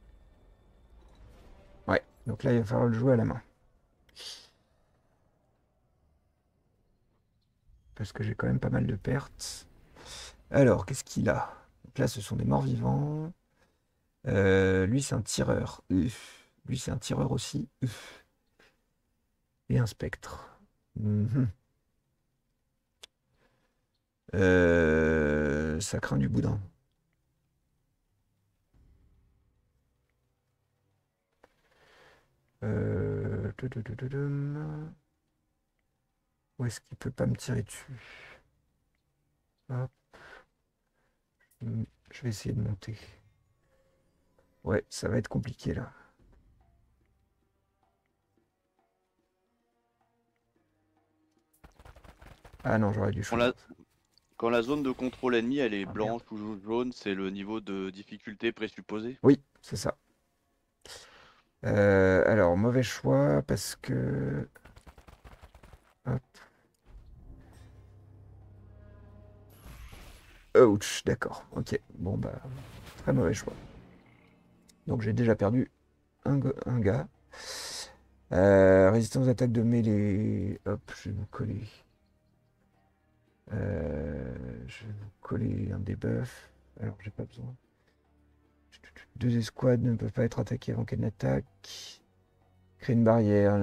[SPEAKER 1] Ouais, donc là il va falloir le jouer à la main. Parce que j'ai quand même pas mal de pertes. Alors, qu'est-ce qu'il a? Donc là, ce sont des morts vivants. Lui, c'est un tireur. Lui, c'est un tireur aussi. Et un spectre. Mhm. Ça craint du boudin. Tududududum. Où est-ce qu'il peut pas me tirer dessus? Hop. Je vais essayer de monter. Ouais, ça va être compliqué là. Ah non, j'aurais dû
[SPEAKER 2] Quand
[SPEAKER 1] choisir
[SPEAKER 2] la,
[SPEAKER 1] ça.
[SPEAKER 2] quand la zone de contrôle ennemi elle est
[SPEAKER 1] Ah merde.
[SPEAKER 2] blanche ou jaune, c'est le niveau de difficulté présupposé.
[SPEAKER 1] Oui, c'est ça. Alors, mauvais choix parce que. Hop. Ouch, d'accord. Ok. Bon, bah, très mauvais choix. Donc, j'ai déjà perdu un gars. Résistance d'attaque de mêlée. Hop, je vais vous coller. Je vais vous coller un debuff. Alors, j'ai pas besoin. Deux escouades ne peuvent pas être attaquées avant qu'elle n'attaque. Créer une barrière.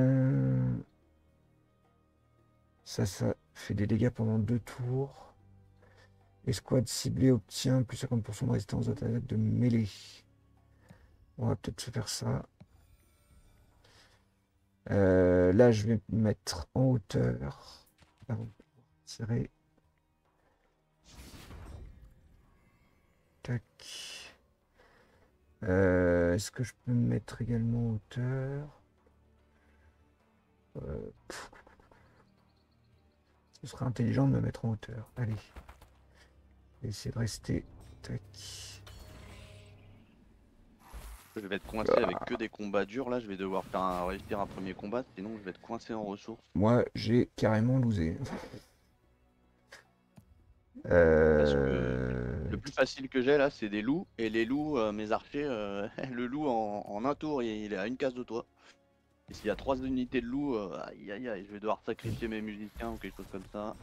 [SPEAKER 1] Ça fait des dégâts pendant 2 tours. Escouade ciblée obtient plus 50% de résistance d'attaque de mêlée. On va peut-être se faire ça. Là, je vais me mettre en hauteur. Avant de pouvoir tirer. Tac. Est-ce que je peux me mettre également en hauteur? Ce serait intelligent de me mettre en hauteur. Allez. Je vais essayer de rester. Tac.
[SPEAKER 2] Je vais être coincé avec que des combats durs là, je vais devoir réussir un premier combat, sinon je vais être coincé en ressources.
[SPEAKER 1] Moi, j'ai carrément losé.
[SPEAKER 2] Parce que le plus facile que j'ai là, c'est des loups, et les loups, mes archers, le loup en un tour, il est à une case de toi. Et s'il y a 3 unités de loups, aïe aïe aïe, je vais devoir sacrifier mes musiciens ou quelque chose comme ça.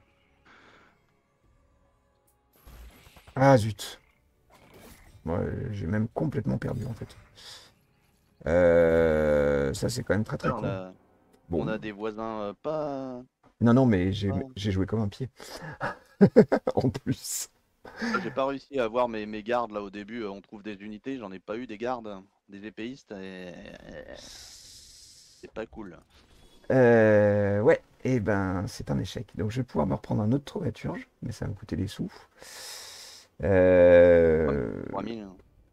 [SPEAKER 1] Ah zut. Moi, j'ai même complètement perdu en fait. Ça, c'est quand même très très
[SPEAKER 2] Ouais,
[SPEAKER 1] con.
[SPEAKER 2] on
[SPEAKER 1] Bon.
[SPEAKER 2] a des voisins pas,
[SPEAKER 1] Non, non, mais
[SPEAKER 2] pas-
[SPEAKER 1] j'ai joué comme un pied. En plus.
[SPEAKER 2] J'ai pas réussi à avoir mes gardes là au début, on trouve des unités, j'en ai pas eu des gardes, des épéistes, et c'est pas cool.
[SPEAKER 1] Ouais, et ben c'est un échec. Donc je vais pouvoir me reprendre un autre thaumaturge, mais ça va me coûter des sous.
[SPEAKER 2] Ouais,
[SPEAKER 1] Euh,
[SPEAKER 2] 3000.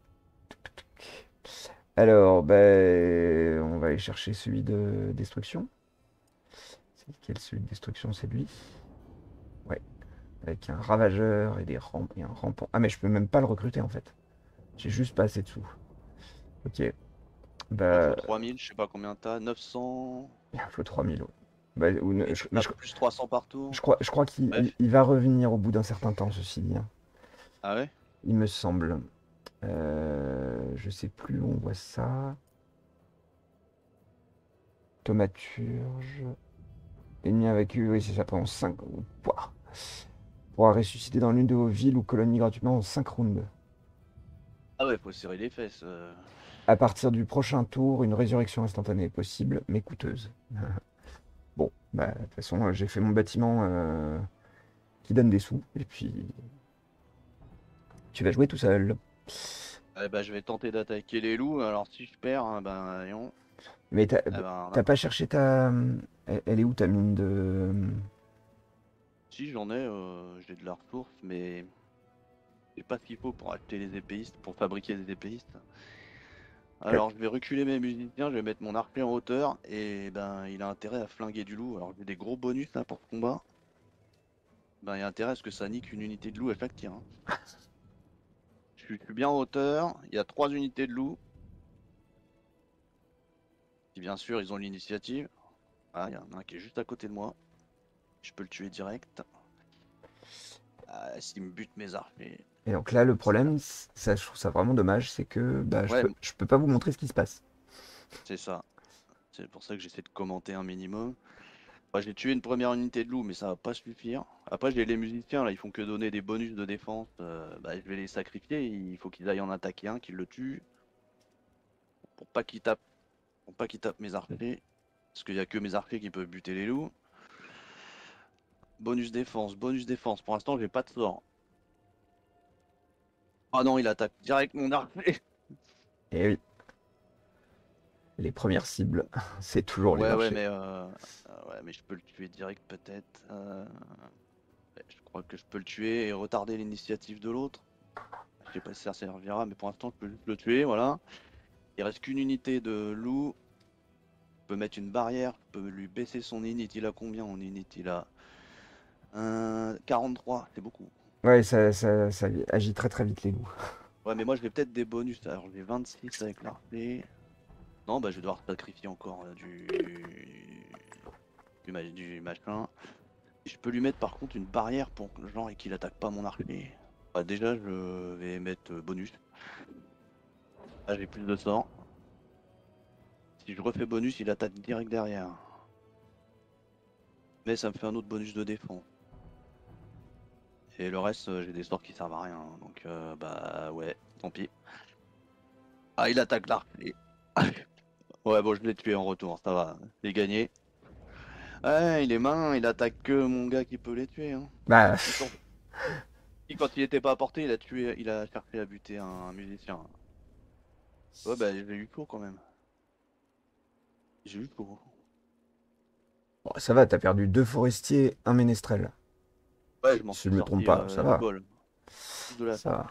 [SPEAKER 1] Alors, ben, on va aller chercher celui de destruction. C'est lequel celui de destruction? C'est lui. Ouais, avec un ravageur et des rampes et un rampant. Ah, mais je peux même pas le recruter en fait. J'ai juste pas assez de sous. Ok,
[SPEAKER 2] Moi il faut
[SPEAKER 1] bah,
[SPEAKER 2] 3000, je sais pas combien t'as, 900.
[SPEAKER 1] il faut 3000. Ouais. Bah,
[SPEAKER 2] Et tu tapes plus 300 par tour.
[SPEAKER 1] je crois qu'il
[SPEAKER 2] Bref.
[SPEAKER 1] il va revenir au bout d'un certain temps, ceci dit, hein.
[SPEAKER 2] Ah ouais?
[SPEAKER 1] Il me semble. Je sais plus où on voit ça. Thaumaturge. Ennemi invaincu, oui, c'est ça pendant 5. Pouah. Pourra ressusciter dans l'une de vos villes ou colonies gratuitement en 5 rounds.
[SPEAKER 2] Ah ouais, faut serrer les fesses.
[SPEAKER 1] À partir du prochain tour, une résurrection instantanée est possible, mais coûteuse. Bon, bah, de toute façon, j'ai fait mon bâtiment qui donne des sous, et puis tu vas jouer tout seul.
[SPEAKER 2] Eh ben, je vais tenter d'attaquer les loups, alors si je perds, hein, ben non.
[SPEAKER 1] Mais
[SPEAKER 2] Eh ben,
[SPEAKER 1] t'as pas cherché ta. Elle est où ta mine de.
[SPEAKER 2] si j'en ai, j'ai de la ressource, mais j'ai pas ce qu'il faut pour acheter les épéistes, pour fabriquer des épéistes. Alors je vais reculer mes musiciens, je vais mettre mon archer en hauteur, et ben il a intérêt à flinguer du loup. Alors j'ai des gros bonus là pour ce combat. Ben il y a intérêt à ce que ça nique une unité de loup à chaque tir, hein. Je suis bien en hauteur, il y a 3 unités de loup. Si bien sûr ils ont l'initiative. Ah, il y en a un qui est juste à côté de moi. Je peux le tuer direct. Ah, s'il me bute mes archers.
[SPEAKER 1] Et donc là, le problème, ça, je trouve ça vraiment dommage, c'est que bah,
[SPEAKER 2] Ouais,
[SPEAKER 1] je peux pas vous montrer ce qui se passe.
[SPEAKER 2] c'est ça. C'est pour ça que j'essaie de commenter un minimum. Bah, j'ai tué une première unité de loup, mais ça va pas suffire. Après, j'ai les musiciens, là, ils font que donner des bonus de défense. Bah, je vais les sacrifier. Il faut qu'ils aillent en attaquer un, qu'ils le tuent. Pour pas qu'ils tapent, pour pas qu'ils tapent mes archers. Parce qu'il y a que mes archers qui peuvent buter les loups. Bonus défense, bonus défense. Pour l'instant, j'ai pas de sort. Ah non, il attaque direct mon archer.
[SPEAKER 1] Et oui, les premières cibles, c'est toujours les
[SPEAKER 2] Ouais,
[SPEAKER 1] archers.
[SPEAKER 2] ouais, mais je peux le tuer direct peut-être. Ouais, je crois que je peux le tuer et retarder l'initiative de l'autre. Je sais pas si ça servira, mais pour l'instant, je peux juste le tuer, voilà. Il reste qu'une unité de loup. Je peux mettre une barrière, je peux lui baisser son init. Il a combien en init? Il a 43, c'est beaucoup.
[SPEAKER 1] Ouais, ça agit très très vite les loups.
[SPEAKER 2] Ouais, mais moi, je vais peut-être des bonus. Alors, j'ai 26 avec l'archer. Non, bah, je vais devoir sacrifier encore du machin. Et je peux lui mettre par contre une barrière pour que genre et qu'il attaque pas mon archer. Bah, déjà, je vais mettre bonus. Là, j'ai plus de sorts. si je refais bonus, il attaque direct derrière. Mais ça me fait un autre bonus de défense. Et le reste, j'ai des sorts qui servent à rien. Donc, bah ouais, tant pis. Ah, il attaque l'arc. Ouais, bon, je l'ai tué en retour, ça va. J'ai gagné. Ouais, il est malin, il attaque que mon gars qui peut les tuer. Hein.
[SPEAKER 1] Bah,
[SPEAKER 2] Il s'en- Et quand il était pas à portée, il a tué, il a cherché à buter un musicien. Ouais, bah j'ai eu chaud quand même. J'ai eu chaud.
[SPEAKER 1] bon, ça va, t'as perdu 2 forestiers, un ménestrel.
[SPEAKER 2] Ouais, je m'en
[SPEAKER 1] Si
[SPEAKER 2] suis
[SPEAKER 1] je me trompe
[SPEAKER 2] sorti
[SPEAKER 1] pas, ça
[SPEAKER 2] du
[SPEAKER 1] va.
[SPEAKER 2] bol. Plus de la
[SPEAKER 1] Ça
[SPEAKER 2] sorte
[SPEAKER 1] va.
[SPEAKER 2] que.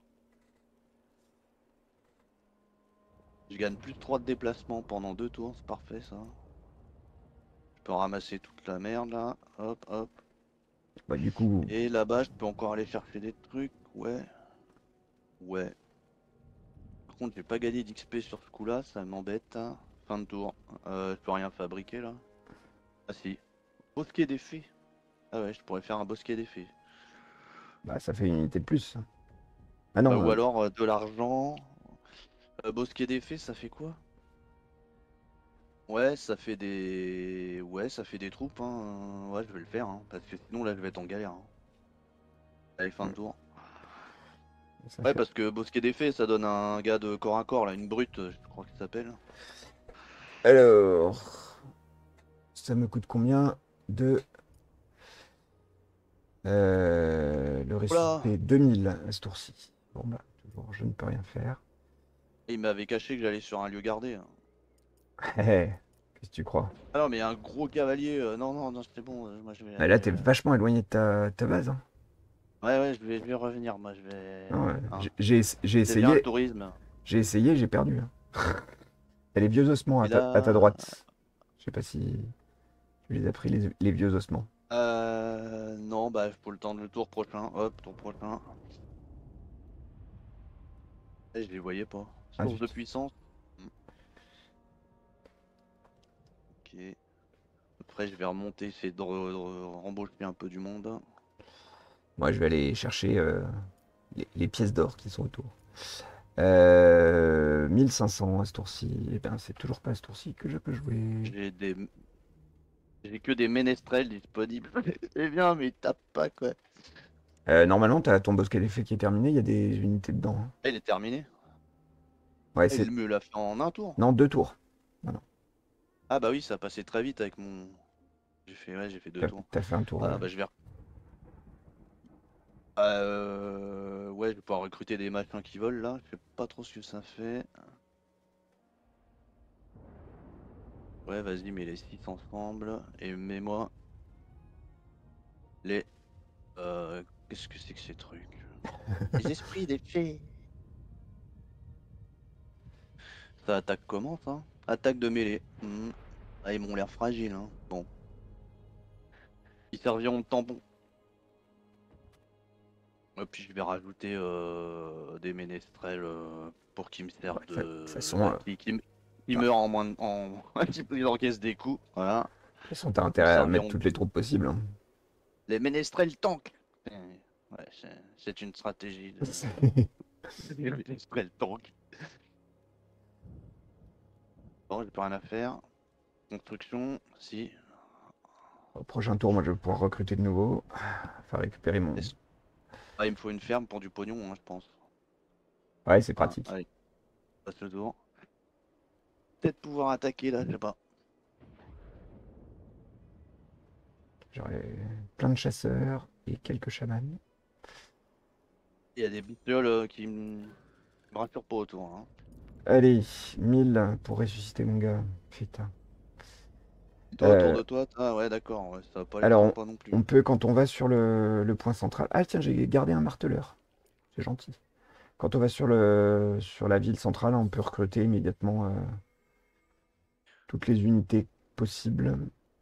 [SPEAKER 2] Je gagne plus de 3 de déplacement pendant 2 tours, c'est parfait ça. Je peux ramasser toute la merde là. Hop, hop.
[SPEAKER 1] Bah, du coup,
[SPEAKER 2] Et là-bas, je peux encore aller chercher des trucs. Ouais. Ouais. Par contre, j'ai pas gagné d'XP sur ce coup-là, ça m'embête. Hein. Fin de tour. Je peux rien fabriquer là. Ah si. Bosquet d'effet. Ah ouais, je pourrais faire un bosquet d'effet.
[SPEAKER 1] bah, ça fait une unité de plus. Ah
[SPEAKER 2] Bah,
[SPEAKER 1] non,
[SPEAKER 2] ou alors de l'argent. Bosquet d'effet, ça fait quoi? Ouais, ça fait des. Ouais, ça fait des troupes. Hein. Ouais, je vais le faire. Hein, parce que sinon, là, je vais être en galère. Hein. Allez, fin de tour.
[SPEAKER 1] ça
[SPEAKER 2] Ouais,
[SPEAKER 1] fait.
[SPEAKER 2] parce que bosquet d'effet, ça donne un gars de corps à corps, là, une brute, je crois qu'il s'appelle.
[SPEAKER 1] Alors, ça me coûte combien de le
[SPEAKER 2] Voilà!
[SPEAKER 1] ressuscité 2000 à ce tour-ci. Bon bah, toujours, je ne peux rien faire.
[SPEAKER 2] Et il m'avait caché que j'allais sur un lieu gardé. Hein.
[SPEAKER 1] Hé, hé, qu'est-ce que tu crois?
[SPEAKER 2] Ah non, mais un gros cavalier. Non, non, non, c'est bon. Moi, je vais
[SPEAKER 1] Bah là,
[SPEAKER 2] aller.
[SPEAKER 1] t'es vachement éloigné de ta base. Hein.
[SPEAKER 2] Ouais, ouais, je vais revenir. Moi, je vais.
[SPEAKER 1] Non,
[SPEAKER 2] Hein.
[SPEAKER 1] j'ai
[SPEAKER 2] C'est bien le
[SPEAKER 1] essayé,
[SPEAKER 2] tourisme.
[SPEAKER 1] j'ai perdu. Hein. T'as les vieux ossements
[SPEAKER 2] Et
[SPEAKER 1] à ta
[SPEAKER 2] là.
[SPEAKER 1] droite. Je sais pas si tu les as pris, les vieux ossements.
[SPEAKER 2] Non, bah, faut le temps de le tour prochain. Hop, tour prochain. Eh, je les voyais pas.
[SPEAKER 1] Ah
[SPEAKER 2] Source de
[SPEAKER 1] zut.
[SPEAKER 2] puissance. Ok. Après, je vais remonter, essayer de rembaucher un peu du monde.
[SPEAKER 1] Moi, je vais aller chercher les pièces d'or qui sont autour. 1500 à ce tour-ci. Et ben, c'est toujours pas à ce tour-ci que je peux jouer.
[SPEAKER 2] J'ai des. J'ai que des ménestrels disponibles. C'est bien, mais ils tapent pas quoi.
[SPEAKER 1] Normalement, t'as ton bosquet d'effet qui est terminé, il y a des unités dedans. Hein.
[SPEAKER 2] Ah, il est terminé.
[SPEAKER 1] Ouais,
[SPEAKER 2] Ah,
[SPEAKER 1] c'est.
[SPEAKER 2] il me l'a fait en un tour.
[SPEAKER 1] Non, 2 tours. Voilà.
[SPEAKER 2] Ah bah oui, ça a passé très vite avec mon. J'ai fait 2 tours.
[SPEAKER 1] T'as fait un tour.
[SPEAKER 2] Ah bah je vais. Ouais, je vais pouvoir recruter des machins qui volent là. Je sais pas trop ce que ça fait. Ouais, vas-y, mets les 6 ensemble et mets-moi les. Qu'est-ce que c'est que ces trucs? Les esprits des fées. Ça attaque comment ça? Attaque de mêlée. Ah, ils m'ont l'air fragiles, hein. Bon. Ils serviront de tampon. Et puis je vais rajouter des ménestrels pour qu'ils me
[SPEAKER 1] Ouais,
[SPEAKER 2] servent
[SPEAKER 1] de toute
[SPEAKER 2] de.
[SPEAKER 1] façon,
[SPEAKER 2] Bah, qui meurent en moins de. Ils encaissent des coups. Voilà.
[SPEAKER 1] t'as
[SPEAKER 2] Ils me
[SPEAKER 1] intérêt à mettre
[SPEAKER 2] serviront.
[SPEAKER 1] toutes les troupes possibles. Hein.
[SPEAKER 2] Les ménestrels tank. Ouais, c'est une stratégie de. Les ménestrels tank. Bon, j'ai plus rien à faire. Construction, si.
[SPEAKER 1] Au prochain tour, moi, je vais pouvoir recruter de nouveau. Enfin, récupérer mon.
[SPEAKER 2] Est-ce- Ah, il me faut une ferme pour du pognon, hein, je pense.
[SPEAKER 1] Ouais, c'est
[SPEAKER 2] Voilà,
[SPEAKER 1] pratique.
[SPEAKER 2] allez, passe le tour. Peut-être pouvoir attaquer là, je sais pas.
[SPEAKER 1] J'aurai plein de chasseurs et quelques chamans.
[SPEAKER 2] Il y a des bestioles qui me rassurent pas autour. Hein.
[SPEAKER 1] Allez, 1000 pour ressusciter mon gars. Putain.
[SPEAKER 2] Toi, autour
[SPEAKER 1] Euh,
[SPEAKER 2] de toi, ah ouais, d'accord, ouais, ça va pas être
[SPEAKER 1] alors,
[SPEAKER 2] sympa non plus.
[SPEAKER 1] on peut, quand on va sur le point central. Ah, tiens, j'ai gardé un marteleur. C'est gentil. Quand on va sur la ville centrale, on peut recruter immédiatement toutes les unités possibles.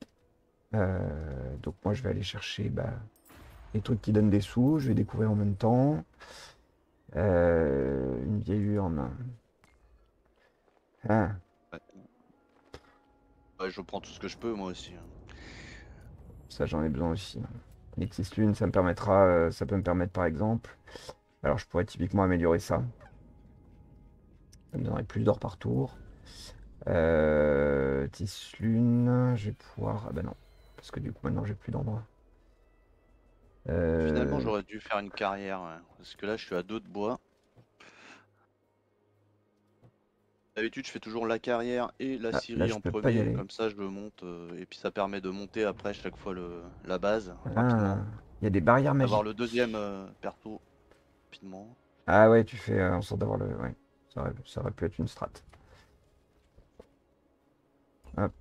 [SPEAKER 1] Donc moi, je vais aller chercher bah, les trucs qui donnent des sous. Je vais découvrir en même temps. Une vieille urne. Ah,
[SPEAKER 2] Ouais. Ouais, je prends tout ce que je peux, moi aussi. Hein.
[SPEAKER 1] ça, j'en ai besoin aussi. Nexus Lune, ça peut me permettre par exemple. Alors, je pourrais typiquement améliorer ça. Ça me donnerait plus d'or par tour. Tislune, je vais pouvoir... Ah bah non, parce que du coup maintenant j'ai plus d'endroit.
[SPEAKER 2] Finalement, j'aurais dû faire une carrière, ouais, parce que là, je suis à 2 de bois. D'habitude, je fais toujours la carrière et la
[SPEAKER 1] Ah, là
[SPEAKER 2] scierie
[SPEAKER 1] je
[SPEAKER 2] en
[SPEAKER 1] peux pas y
[SPEAKER 2] premier,
[SPEAKER 1] aller.
[SPEAKER 2] comme ça je monte, et puis ça permet de monter après chaque fois la base
[SPEAKER 1] Ah,
[SPEAKER 2] rapidement.
[SPEAKER 1] il y a des barrières
[SPEAKER 2] Avoir
[SPEAKER 1] magiques.
[SPEAKER 2] le deuxième perso rapidement.
[SPEAKER 1] Ah ouais, tu fais en sorte d'avoir le... Ouais, ça aurait pu être une strat. Hop.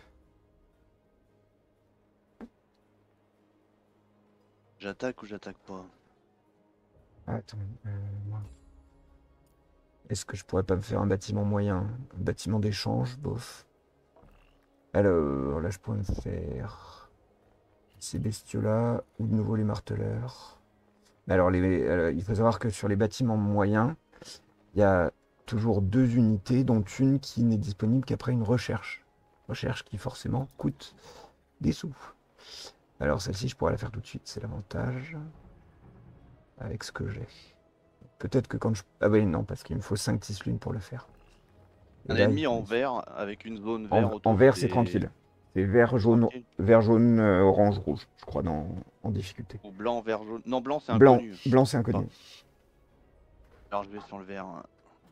[SPEAKER 2] J'attaque ou j'attaque pas?
[SPEAKER 1] Attends, moi. Est-ce que je pourrais pas me faire un bâtiment moyen? Un bâtiment d'échange, bof. Alors, là je pourrais me faire ces bestiaux-là, ou de nouveau les marteleurs. Alors, il faut savoir que sur les bâtiments moyens, il y a toujours 2 unités, dont une qui n'est disponible qu'après une recherche. Recherche qui forcément coûte des sous. Alors celle-ci, je pourrais la faire tout de suite, c'est l'avantage. Avec ce que j'ai. Peut-être que quand je... Ah oui, non, parce qu'il me faut 5 tislunes pour le faire. Et
[SPEAKER 2] Un
[SPEAKER 1] là,
[SPEAKER 2] ennemi en vert avec une zone
[SPEAKER 1] en,
[SPEAKER 2] vert
[SPEAKER 1] en
[SPEAKER 2] autour
[SPEAKER 1] vert, c'est tranquille. C'est
[SPEAKER 2] tranquille.
[SPEAKER 1] vert, jaune, orange, rouge, je crois, en difficulté.
[SPEAKER 2] Ou blanc, vert, jaune. Non, blanc c'est
[SPEAKER 1] Blanc,
[SPEAKER 2] inconnu.
[SPEAKER 1] blanc c'est
[SPEAKER 2] Enfin,
[SPEAKER 1] inconnu.
[SPEAKER 2] alors je vais sur le vert, hein.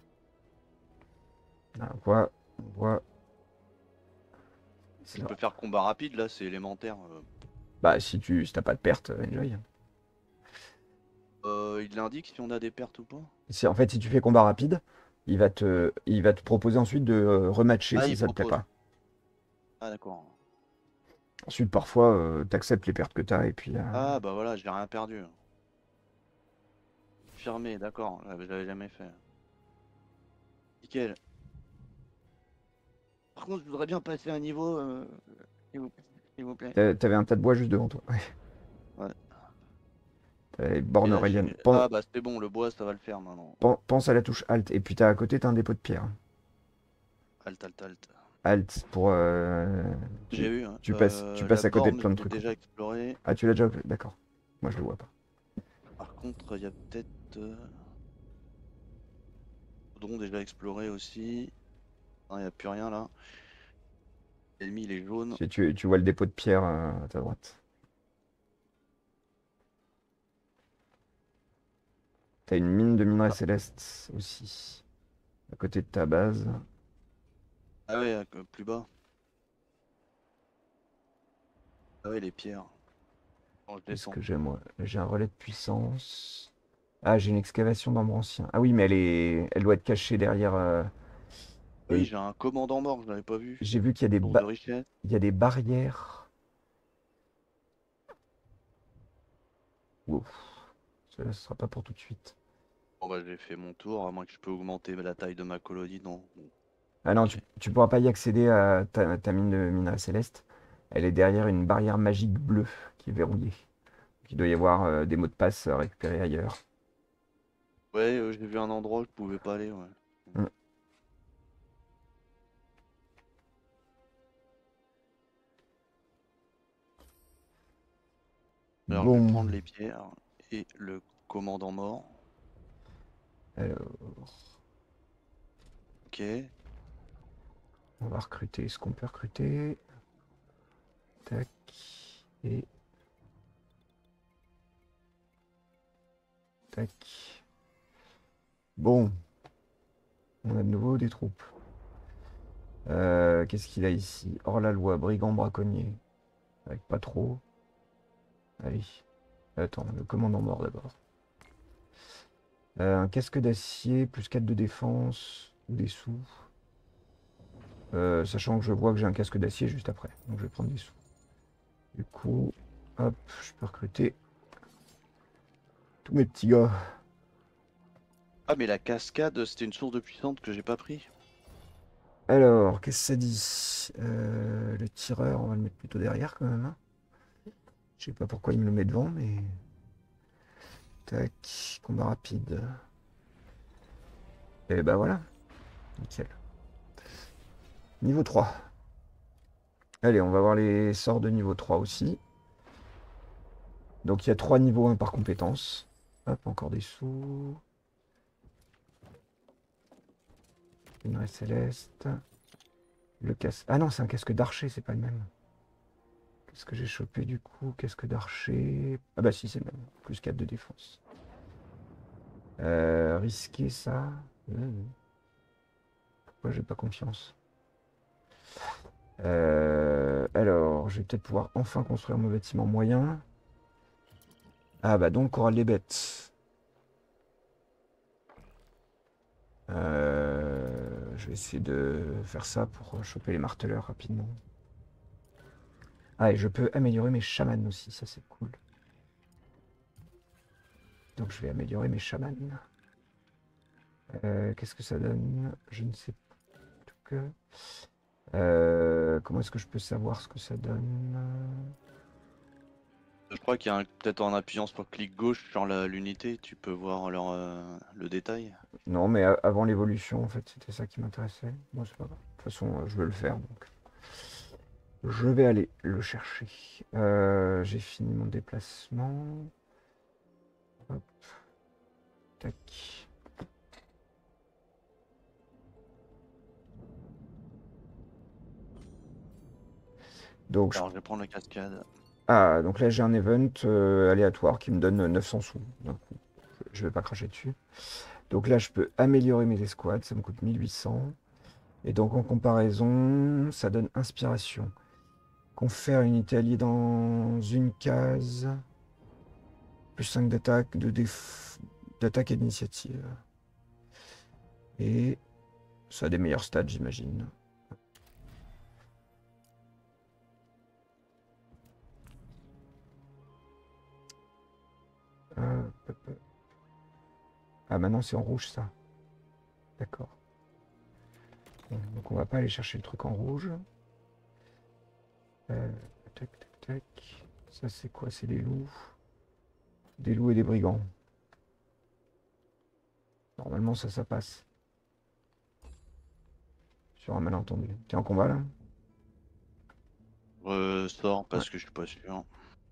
[SPEAKER 1] Là, on voit.
[SPEAKER 2] Je peux faire combat rapide là, c'est élémentaire.
[SPEAKER 1] Bah, si t'as pas de perte, enjoy.
[SPEAKER 2] Il l'indique si on a des pertes ou pas?
[SPEAKER 1] En fait, si tu fais combat rapide, il va te proposer ensuite de rematcher
[SPEAKER 2] Ah,
[SPEAKER 1] si
[SPEAKER 2] il
[SPEAKER 1] ça te plaît
[SPEAKER 2] propose.
[SPEAKER 1] pas.
[SPEAKER 2] Ah, d'accord.
[SPEAKER 1] Ensuite, parfois, t'acceptes les pertes que t'as et puis.
[SPEAKER 2] Ah, bah voilà, j'ai rien perdu. Firmé, d'accord, j'avais jamais fait. Nickel. Par contre, je voudrais bien passer un niveau, s'il vous plaît.
[SPEAKER 1] T'avais un tas de bois juste devant toi. Ouais.
[SPEAKER 2] Ouais.
[SPEAKER 1] T'avais
[SPEAKER 2] Et
[SPEAKER 1] borne
[SPEAKER 2] là,
[SPEAKER 1] Aurélien.
[SPEAKER 2] ah, bah c'est bon, le bois, ça va le faire maintenant.
[SPEAKER 1] Pense à la touche Alt. Et puis à côté, t'as un dépôt de pierre.
[SPEAKER 2] Halt, halt, halt.
[SPEAKER 1] Alt pour.
[SPEAKER 2] J'ai eu, hein.
[SPEAKER 1] Tu
[SPEAKER 2] La
[SPEAKER 1] passes à côté de
[SPEAKER 2] borne,
[SPEAKER 1] plein de
[SPEAKER 2] je l'ai
[SPEAKER 1] trucs en
[SPEAKER 2] déjà
[SPEAKER 1] fait.
[SPEAKER 2] explorée.
[SPEAKER 1] Ah, tu l'as déjà. D'accord. Moi, je le vois pas.
[SPEAKER 2] Par contre, il y a peut-être. Faudront déjà exploré aussi. Non, il n'y a plus rien là. L'ennemi, il est jaune.
[SPEAKER 1] Tu vois le dépôt de pierre à ta droite. T'as une mine de minerai
[SPEAKER 2] Ah,
[SPEAKER 1] céleste aussi. À côté de ta base.
[SPEAKER 2] ah ouais, plus bas. Ah ouais, les pierres. Bon, je
[SPEAKER 1] Qu'est-ce
[SPEAKER 2] descends.
[SPEAKER 1] que j'ai moi? J'ai un relais de puissance. Ah, j'ai une excavation d'ambre ancien. Ah oui, mais elle doit être cachée derrière. Il y
[SPEAKER 2] Oui,
[SPEAKER 1] a-
[SPEAKER 2] j'ai un commandant mort, je l'avais pas vu.
[SPEAKER 1] J'ai vu qu'il y a
[SPEAKER 2] Source de richesse.
[SPEAKER 1] il y a des barrières. Ouf. Ce sera pas pour tout de suite.
[SPEAKER 2] Bon bah j'ai fait mon tour, à moins que je peux augmenter la taille de ma colonie, non. Bon,
[SPEAKER 1] Ah non,
[SPEAKER 2] ok.
[SPEAKER 1] tu pourras pas y accéder à ta mine de minerai céleste. Elle est derrière une barrière magique bleue qui est verrouillée. Il doit y avoir des mots de passe récupérés ailleurs.
[SPEAKER 2] Ouais, j'ai vu un endroit où je pouvais pas aller, ouais.
[SPEAKER 1] Hmm.
[SPEAKER 2] Alors je vais
[SPEAKER 1] Bon,
[SPEAKER 2] prendre les pierres et le commandant mort.
[SPEAKER 1] alors,
[SPEAKER 2] Ok.
[SPEAKER 1] on va recruter ce qu'on peut recruter. Tac. Et tac. Bon, on a de nouveau des troupes. Qu'est-ce qu'il a ici? Hors la loi, brigand braconnier. Avec pas trop. Allez. Attends, le commandant mort d'abord. Un casque d'acier, plus 4 de défense, ou des sous. Sachant que je vois que j'ai un casque d'acier juste après. Donc je vais prendre des sous. Du coup, hop, je peux recruter tous mes petits gars.
[SPEAKER 2] Ah mais la cascade, c'était une source de puissance que j'ai pas pris.
[SPEAKER 1] Alors, qu'est-ce que ça dit? Le tireur, on va le mettre plutôt derrière quand même, hein. Je sais pas pourquoi il me le met devant, mais... Tac, combat rapide. Et bah voilà, nickel. Niveau 3. Allez, on va voir les sorts de niveau 3 aussi. Donc il y a 3 niveaux 1 par compétence. Hop, encore des sous. Minerai céleste. Le casque. Ah non, c'est un casque d'archer, c'est pas le même. Qu'est-ce que j'ai chopé du coup? Casque d'archer. Ah bah si, c'est le même. Plus 4 de défense. Risquer ça. Pourquoi j'ai pas confiance? Alors, je vais peut-être pouvoir enfin construire mon bâtiment moyen. Ah bah donc, Corral des bêtes. Je vais essayer de faire ça pour choper les marteleurs rapidement. Ah, et je peux améliorer mes chamans aussi, ça c'est cool. Donc je vais améliorer mes chamans. Qu'est-ce que ça donne? Je ne sais pas. En tout cas. Comment est-ce que je peux savoir ce que ça donne?
[SPEAKER 2] Je crois qu'il y a peut-être en appuyant sur clic gauche sur l'unité, tu peux voir le détail.
[SPEAKER 1] Non, mais avant l'évolution, en fait, c'était ça qui m'intéressait. Bon, c'est pas grave. De toute façon, je veux le faire, donc je vais aller le chercher. J'ai fini mon déplacement. Hop. Tac. Donc,
[SPEAKER 2] Alors je vais prendre la cascade.
[SPEAKER 1] ah, donc là, j'ai un event aléatoire qui me donne 900 sous. Donc, je vais pas cracher dessus. Donc là, je peux améliorer mes escouades, ça me coûte 1800. Et donc, en comparaison, ça donne inspiration. Confère une unité alliée dans une case. Plus 5 d'attaque, d'attaque et d'initiative. Et ça a des meilleurs stats, j'imagine. Ah, maintenant c'est en rouge ça. D'accord. Bon, donc on va pas aller chercher le truc en rouge. Tac, tac, tac. Ça c'est quoi? C'est des loups. Des loups et des brigands. Normalement ça passe. Sur un malentendu. T'es en combat là?
[SPEAKER 2] Sors
[SPEAKER 1] Ouais.
[SPEAKER 2] parce que je suis pas sûr.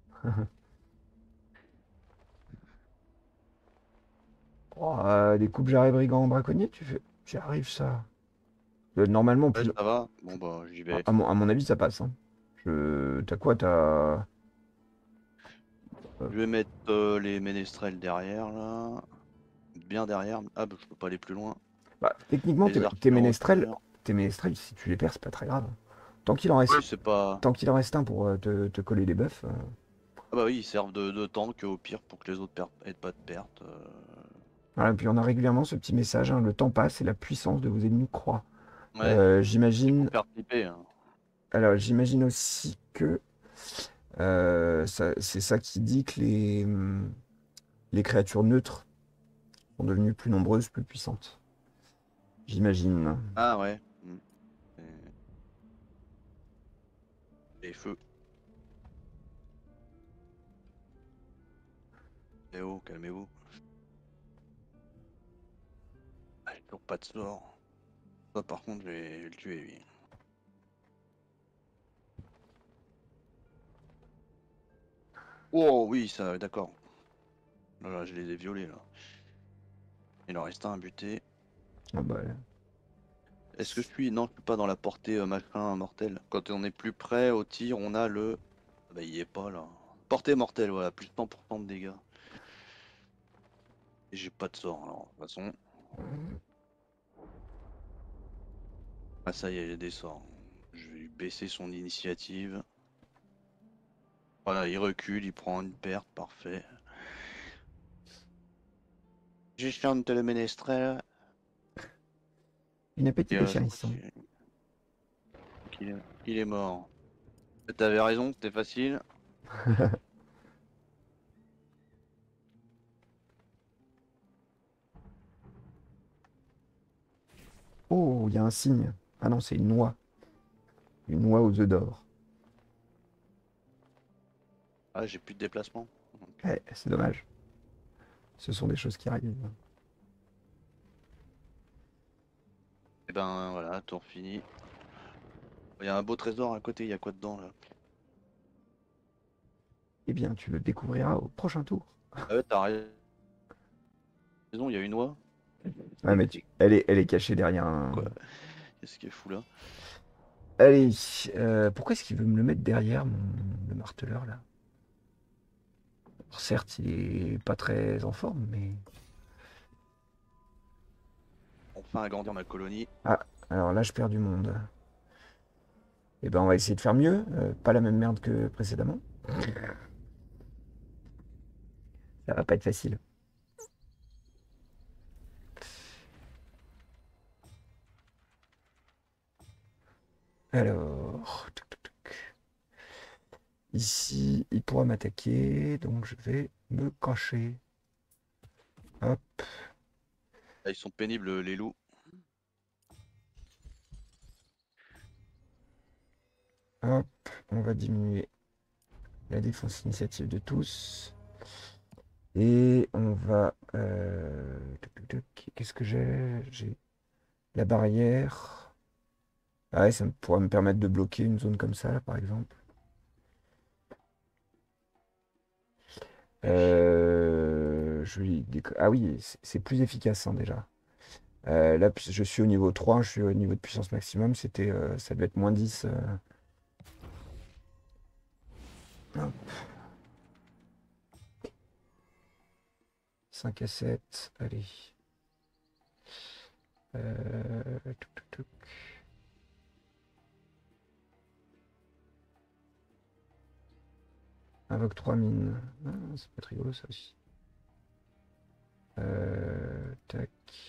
[SPEAKER 1] Oh, des coupes jarrets brigands braconniers, tu fais. J'y arrive ça. Normalement,
[SPEAKER 2] Ouais,
[SPEAKER 1] plus.
[SPEAKER 2] ça va. Bon bah j'y vais.
[SPEAKER 1] À mon avis, ça passe. Hein. T'as quoi? T'as.
[SPEAKER 2] Je vais mettre les ménestrels derrière là. Bien derrière. Ah bah je peux pas aller plus loin.
[SPEAKER 1] Bah, techniquement,
[SPEAKER 2] Les
[SPEAKER 1] tes
[SPEAKER 2] archers en
[SPEAKER 1] ménestrels,
[SPEAKER 2] hauteur.
[SPEAKER 1] si tu les perds, c'est pas très grave. Tant qu'il en reste,
[SPEAKER 2] Oui, c'est pas.
[SPEAKER 1] tant qu'il en reste un pour te coller des buffs.
[SPEAKER 2] Ah bah oui, ils servent de tank au pire pour que les autres aient pas de perte.
[SPEAKER 1] Voilà, puis on a régulièrement ce petit message, hein, le temps passe et la puissance de vos ennemis croît.
[SPEAKER 2] Ouais, c'est pour
[SPEAKER 1] J'imagine.
[SPEAKER 2] faire flipper, hein.
[SPEAKER 1] Alors, j'imagine aussi que c'est ça qui dit que les créatures neutres sont devenues plus nombreuses, plus puissantes. J'imagine.
[SPEAKER 2] Ah ouais. Les feux. Eh oh, calmez-vous. Ah, j'ai toujours pas de sort. Ça par contre, je vais le tuer lui. Oh oui, ça, d'accord. Voilà, je les ai violés là. Il en reste un à buter.
[SPEAKER 1] Ah bah,
[SPEAKER 2] Est-ce que je suis... Non, je suis pas dans la portée machin mortel. Quand on est plus près au tir, on a le... Ah bah il y est pas là. Portée mortelle, voilà, plus 100% de dégâts. Et j'ai pas de sort alors, de toute façon. Ah ça y est, j'ai des sorts. Je vais lui baisser son initiative. Voilà, il recule, il prend une perte, parfait. J'échante le ménestrel.
[SPEAKER 1] une appétit
[SPEAKER 2] Et
[SPEAKER 1] des
[SPEAKER 2] je crois
[SPEAKER 1] chérissons.
[SPEAKER 2] qu'il est mort. T'avais raison, c'était facile.
[SPEAKER 1] Oh, il y a un signe. Ah non, c'est une noix. Une noix aux œufs d'or.
[SPEAKER 2] Ah, j'ai plus de déplacement. Donc,
[SPEAKER 1] C'est dommage. Ce sont des choses qui arrivent.
[SPEAKER 2] et ben voilà, tour fini. Il y a un beau trésor à côté, il y a quoi dedans là?
[SPEAKER 1] Eh bien, tu le découvriras au prochain tour.
[SPEAKER 2] Ah ouais, t'as raison, il y a une oie.
[SPEAKER 1] Ouais, mais elle est cachée derrière un.
[SPEAKER 2] Quoi? Qu'est-ce qui est fou là?
[SPEAKER 1] Allez, pourquoi est-ce qu'il veut me le mettre derrière le marteleur là? Alors, certes, il est pas très en forme, mais...
[SPEAKER 2] Enfin agrandir ma colonie.
[SPEAKER 1] Ah, alors là, je perds du monde. Eh ben, on va essayer de faire mieux. Pas la même merde que précédemment. Ça va pas être facile. Alors, tuc, tuc, tuc. Ici, il pourra m'attaquer, donc je vais me cacher. Hop,
[SPEAKER 2] Là, ils sont pénibles les loups.
[SPEAKER 1] hop, on va diminuer la défense initiative de tous. Et on va... tuc, tuc, tuc. Qu'est-ce que j'ai? J'ai la barrière. Ah ouais, ça pourra me permettre de bloquer une zone comme ça, là, par exemple. Ah oui, c'est plus efficace hein, déjà. Là, je suis au niveau 3, je suis au niveau de puissance maximum. Ça devait être moins 10. Hop, 5 à 7. Allez. Touc, touc, touc. Invoque 3 mines. Ah, ça peut être rigolo ça aussi. Tac.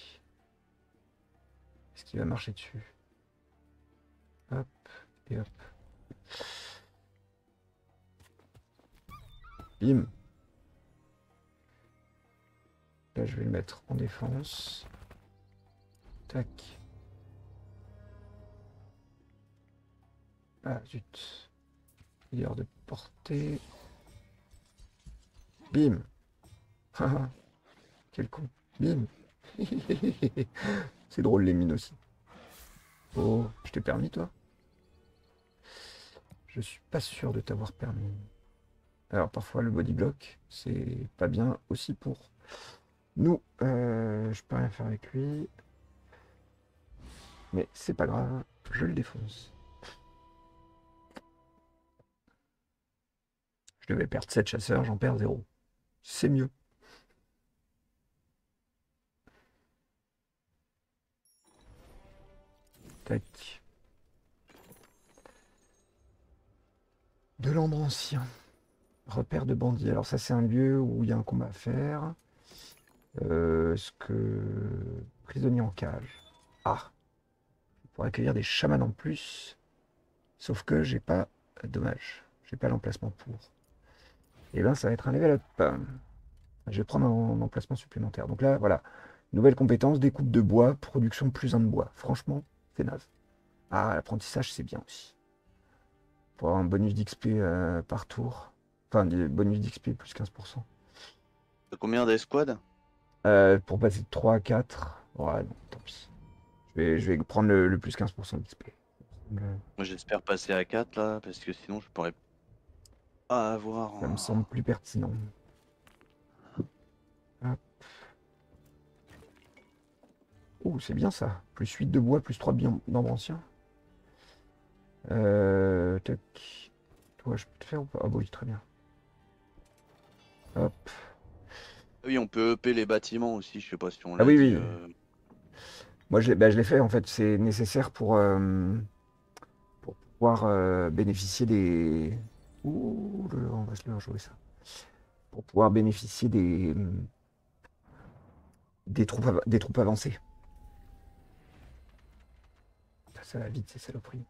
[SPEAKER 1] Est-ce qu'il va marcher dessus? Hop et hop. Bim. Là, je vais le mettre en défense. Tac. Ah, zut. Il est hors de portée. Bim. Haha, quel con. Bim. C'est drôle les mines aussi. Oh, je t'ai permis toi? Je suis pas sûr de t'avoir permis. Alors parfois le body block, c'est pas bien aussi pour nous. Je peux rien faire avec lui. Mais c'est pas grave, je le défonce. Je devais perdre 7 chasseurs, j'en perds 0. C'est mieux. Tac. De l'ambre ancien. Repère de bandits. Alors ça c'est un lieu où il y a un combat à faire. Est-ce que... Prisonnier en cage. Ah, pour accueillir des chamans en plus. Sauf que j'ai pas... Dommage, j'ai pas l'emplacement pour. Et ben ça va être un level up. Je vais prendre un emplacement supplémentaire. Donc là, voilà. Nouvelle compétence, découpe de bois, production plus 1 de bois. Franchement, c'est naze. Ah, l'apprentissage, c'est bien aussi. Pour avoir un bonus d'XP par tour. Enfin, des bonus d'XP plus 15%.
[SPEAKER 2] T'as combien d'escouades?
[SPEAKER 1] Pour passer de 3 à 4. Ouais, non, tant pis. Je vais prendre le plus 15% d'XP.
[SPEAKER 2] Moi j'espère passer à 4 là, parce que sinon je pourrais pas avoir.
[SPEAKER 1] Ça me semble plus pertinent. Hop. Oh, c'est bien ça. Plus 8 de bois, plus 3 d'ambre ancien. Tac. Toi, je peux te faire ou pas? Ah bah oui, très bien. Hop.
[SPEAKER 2] Oui, on peut EP les bâtiments aussi, je sais pas si on
[SPEAKER 1] Ah
[SPEAKER 2] l'a
[SPEAKER 1] oui,
[SPEAKER 2] dit.
[SPEAKER 1] oui. Moi, je l'ai fait, en fait. C'est nécessaire pour pouvoir bénéficier des... Ouh, là là, on va se le rejouer ça. Pour pouvoir bénéficier des troupes avancées. Ça va vite, ces saloperies.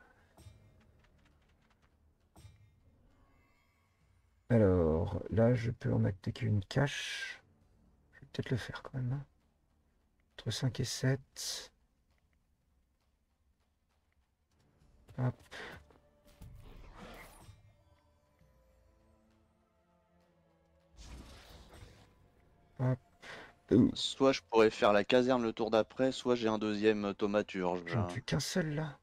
[SPEAKER 1] Alors, là, je peux en attaquer une cache. Je vais peut-être le faire quand même, hein. Entre 5 et 7. Hop. Hop.
[SPEAKER 2] Soit je pourrais faire la caserne le tour d'après, soit j'ai un deuxième thaumaturge.
[SPEAKER 1] J'en tue qu'un seul là.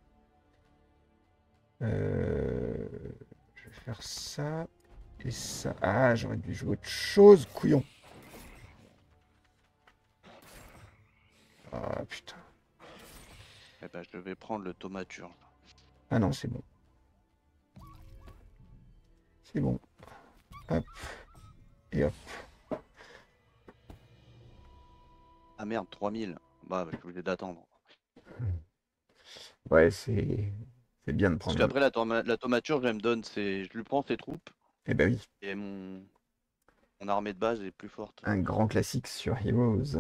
[SPEAKER 1] Je vais faire ça et ça. Ah, j'aurais dû jouer autre chose, couillon. Ah putain.
[SPEAKER 2] Eh ben, je vais prendre le thaumaturge.
[SPEAKER 1] Ah non, c'est bon. C'est bon. Hop. Et hop.
[SPEAKER 2] Ah merde, 3000. Bah, je suis obligé d'attendre.
[SPEAKER 1] Ouais, c'est bien de
[SPEAKER 2] Parce
[SPEAKER 1] prendre.
[SPEAKER 2] qu'après, la thaumaturge, elle me donne je lui prends ses troupes
[SPEAKER 1] Eh ben oui,
[SPEAKER 2] et mon armée de base est plus forte.
[SPEAKER 1] un grand classique sur Heroes.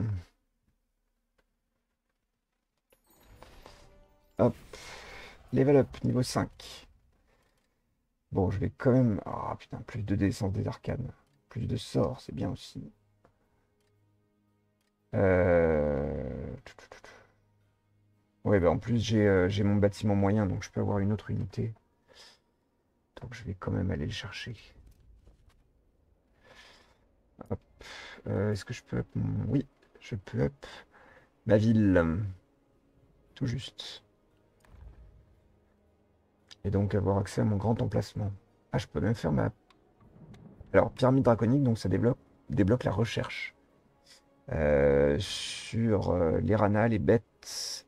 [SPEAKER 1] Hop. Level up, niveau 5. Bon, je vais quand même. Ah putain, plus de descente des arcanes. Plus de sorts, c'est bien aussi. Euh... Ouais, bah en plus, j'ai mon bâtiment moyen, donc je peux avoir une autre unité. Donc je vais quand même aller le chercher. Hop. Est-ce que je peux up Oui, je peux up ma ville. Tout juste. Et donc avoir accès à mon grand emplacement. Ah, je peux même faire ma... Alors, pyramide draconique, donc ça débloque la recherche. Sur les ranas, les bêtes.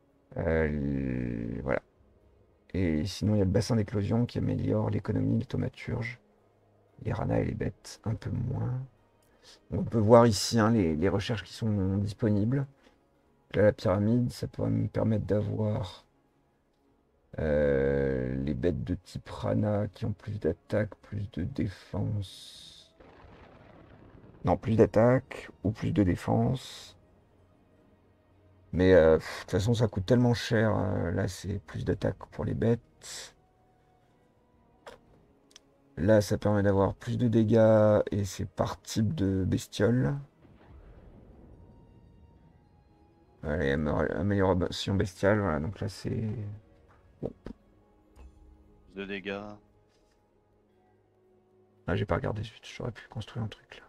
[SPEAKER 1] Voilà. Et sinon, il y a le bassin d'éclosion qui améliore l'économie, le thaumaturge. Les ranas et les bêtes, un peu moins. On peut voir ici hein, les recherches qui sont disponibles. Là, la pyramide, ça pourrait me permettre d'avoir les bêtes de type rana qui ont plus d'attaque, plus de défense. Non, plus d'attaque ou plus de défense. Mais de toute façon, ça coûte tellement cher. Là, c'est plus d'attaque pour les bêtes. Là, ça permet d'avoir plus de dégâts et c'est par type de bestiole. Allez, amélioration bestiale, voilà, donc là c'est... Bon,
[SPEAKER 2] Plus de dégâts.
[SPEAKER 1] là j'ai pas regardé, j'aurais pu construire un truc là.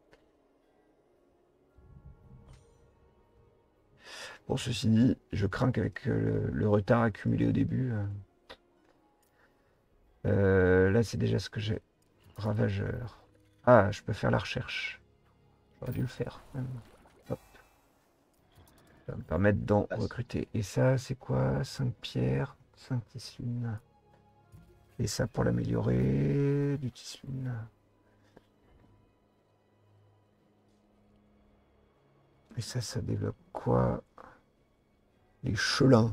[SPEAKER 1] Bon, ceci dit, je crains qu'avec le retard accumulé au début, là c'est déjà ce que j'ai. Ravageur. Ah, je peux faire la recherche. J'aurais dû le faire. Même. Hop. Ça va me permettre d'en
[SPEAKER 2] Ah,
[SPEAKER 1] recruter. Et ça, c'est quoi? 5 pierres, 5 tissus. Et ça pour l'améliorer, du tissu. Et ça développe quoi? Les chelins.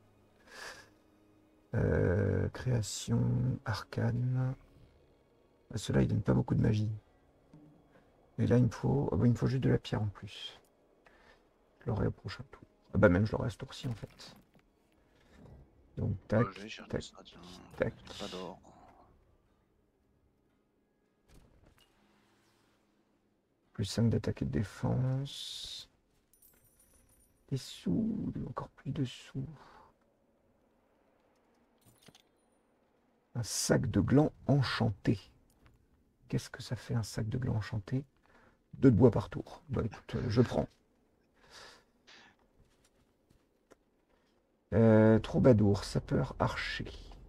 [SPEAKER 1] Création, arcane. Ah, ceux-là, ils donnent pas beaucoup de magie. Et là, il me faut, ah bah, il me faut juste de la pierre en plus. Je l'aurai au prochain tour. Ah bah même, je l'aurai à ce tour-ci en fait. Donc, tac,
[SPEAKER 2] je vais chercher
[SPEAKER 1] tac,
[SPEAKER 2] ça, tiens.
[SPEAKER 1] tac.
[SPEAKER 2] J'ai pas d'or.
[SPEAKER 1] Plus 5 d'attaque et de défense. Des sous, encore plus de sous. Un sac de gland enchanté. Qu'est-ce que ça fait un sac de gland enchanté? 2 de bois par tour. Bah écoute, je prends. Troubadour, sapeur, archer.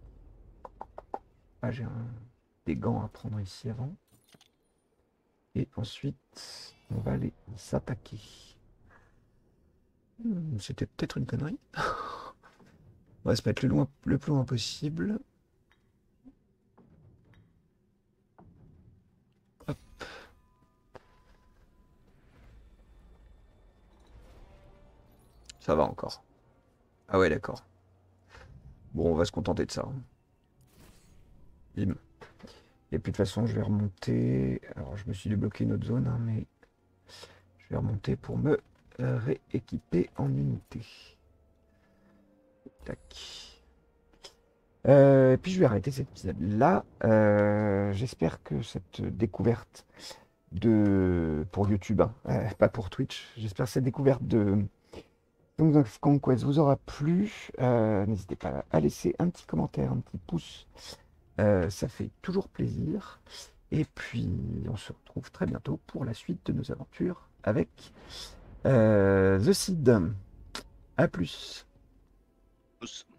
[SPEAKER 1] Ah, des gants à prendre ici avant. Et ensuite, on va aller s'attaquer. C'était peut-être une connerie. On va se mettre le plus loin possible. Hop. Ça va encore. Ah ouais, d'accord. Bon, on va se contenter de ça. Bim. Et puis de toute façon, je vais remonter. Alors, je me suis débloqué une autre zone, hein, mais je vais remonter pour me rééquiper en unité. Tac. Et puis je vais arrêter cet épisode-là. J'espère que cette découverte pour YouTube, hein, pas pour Twitch, j'espère que cette découverte de Songs of Conquest vous aura plu. N'hésitez pas à laisser un petit commentaire, un petit pouce. Ça fait toujours plaisir. Et puis, on se retrouve très bientôt pour la suite de nos aventures avec The Seed. À plus.
[SPEAKER 2] Tous.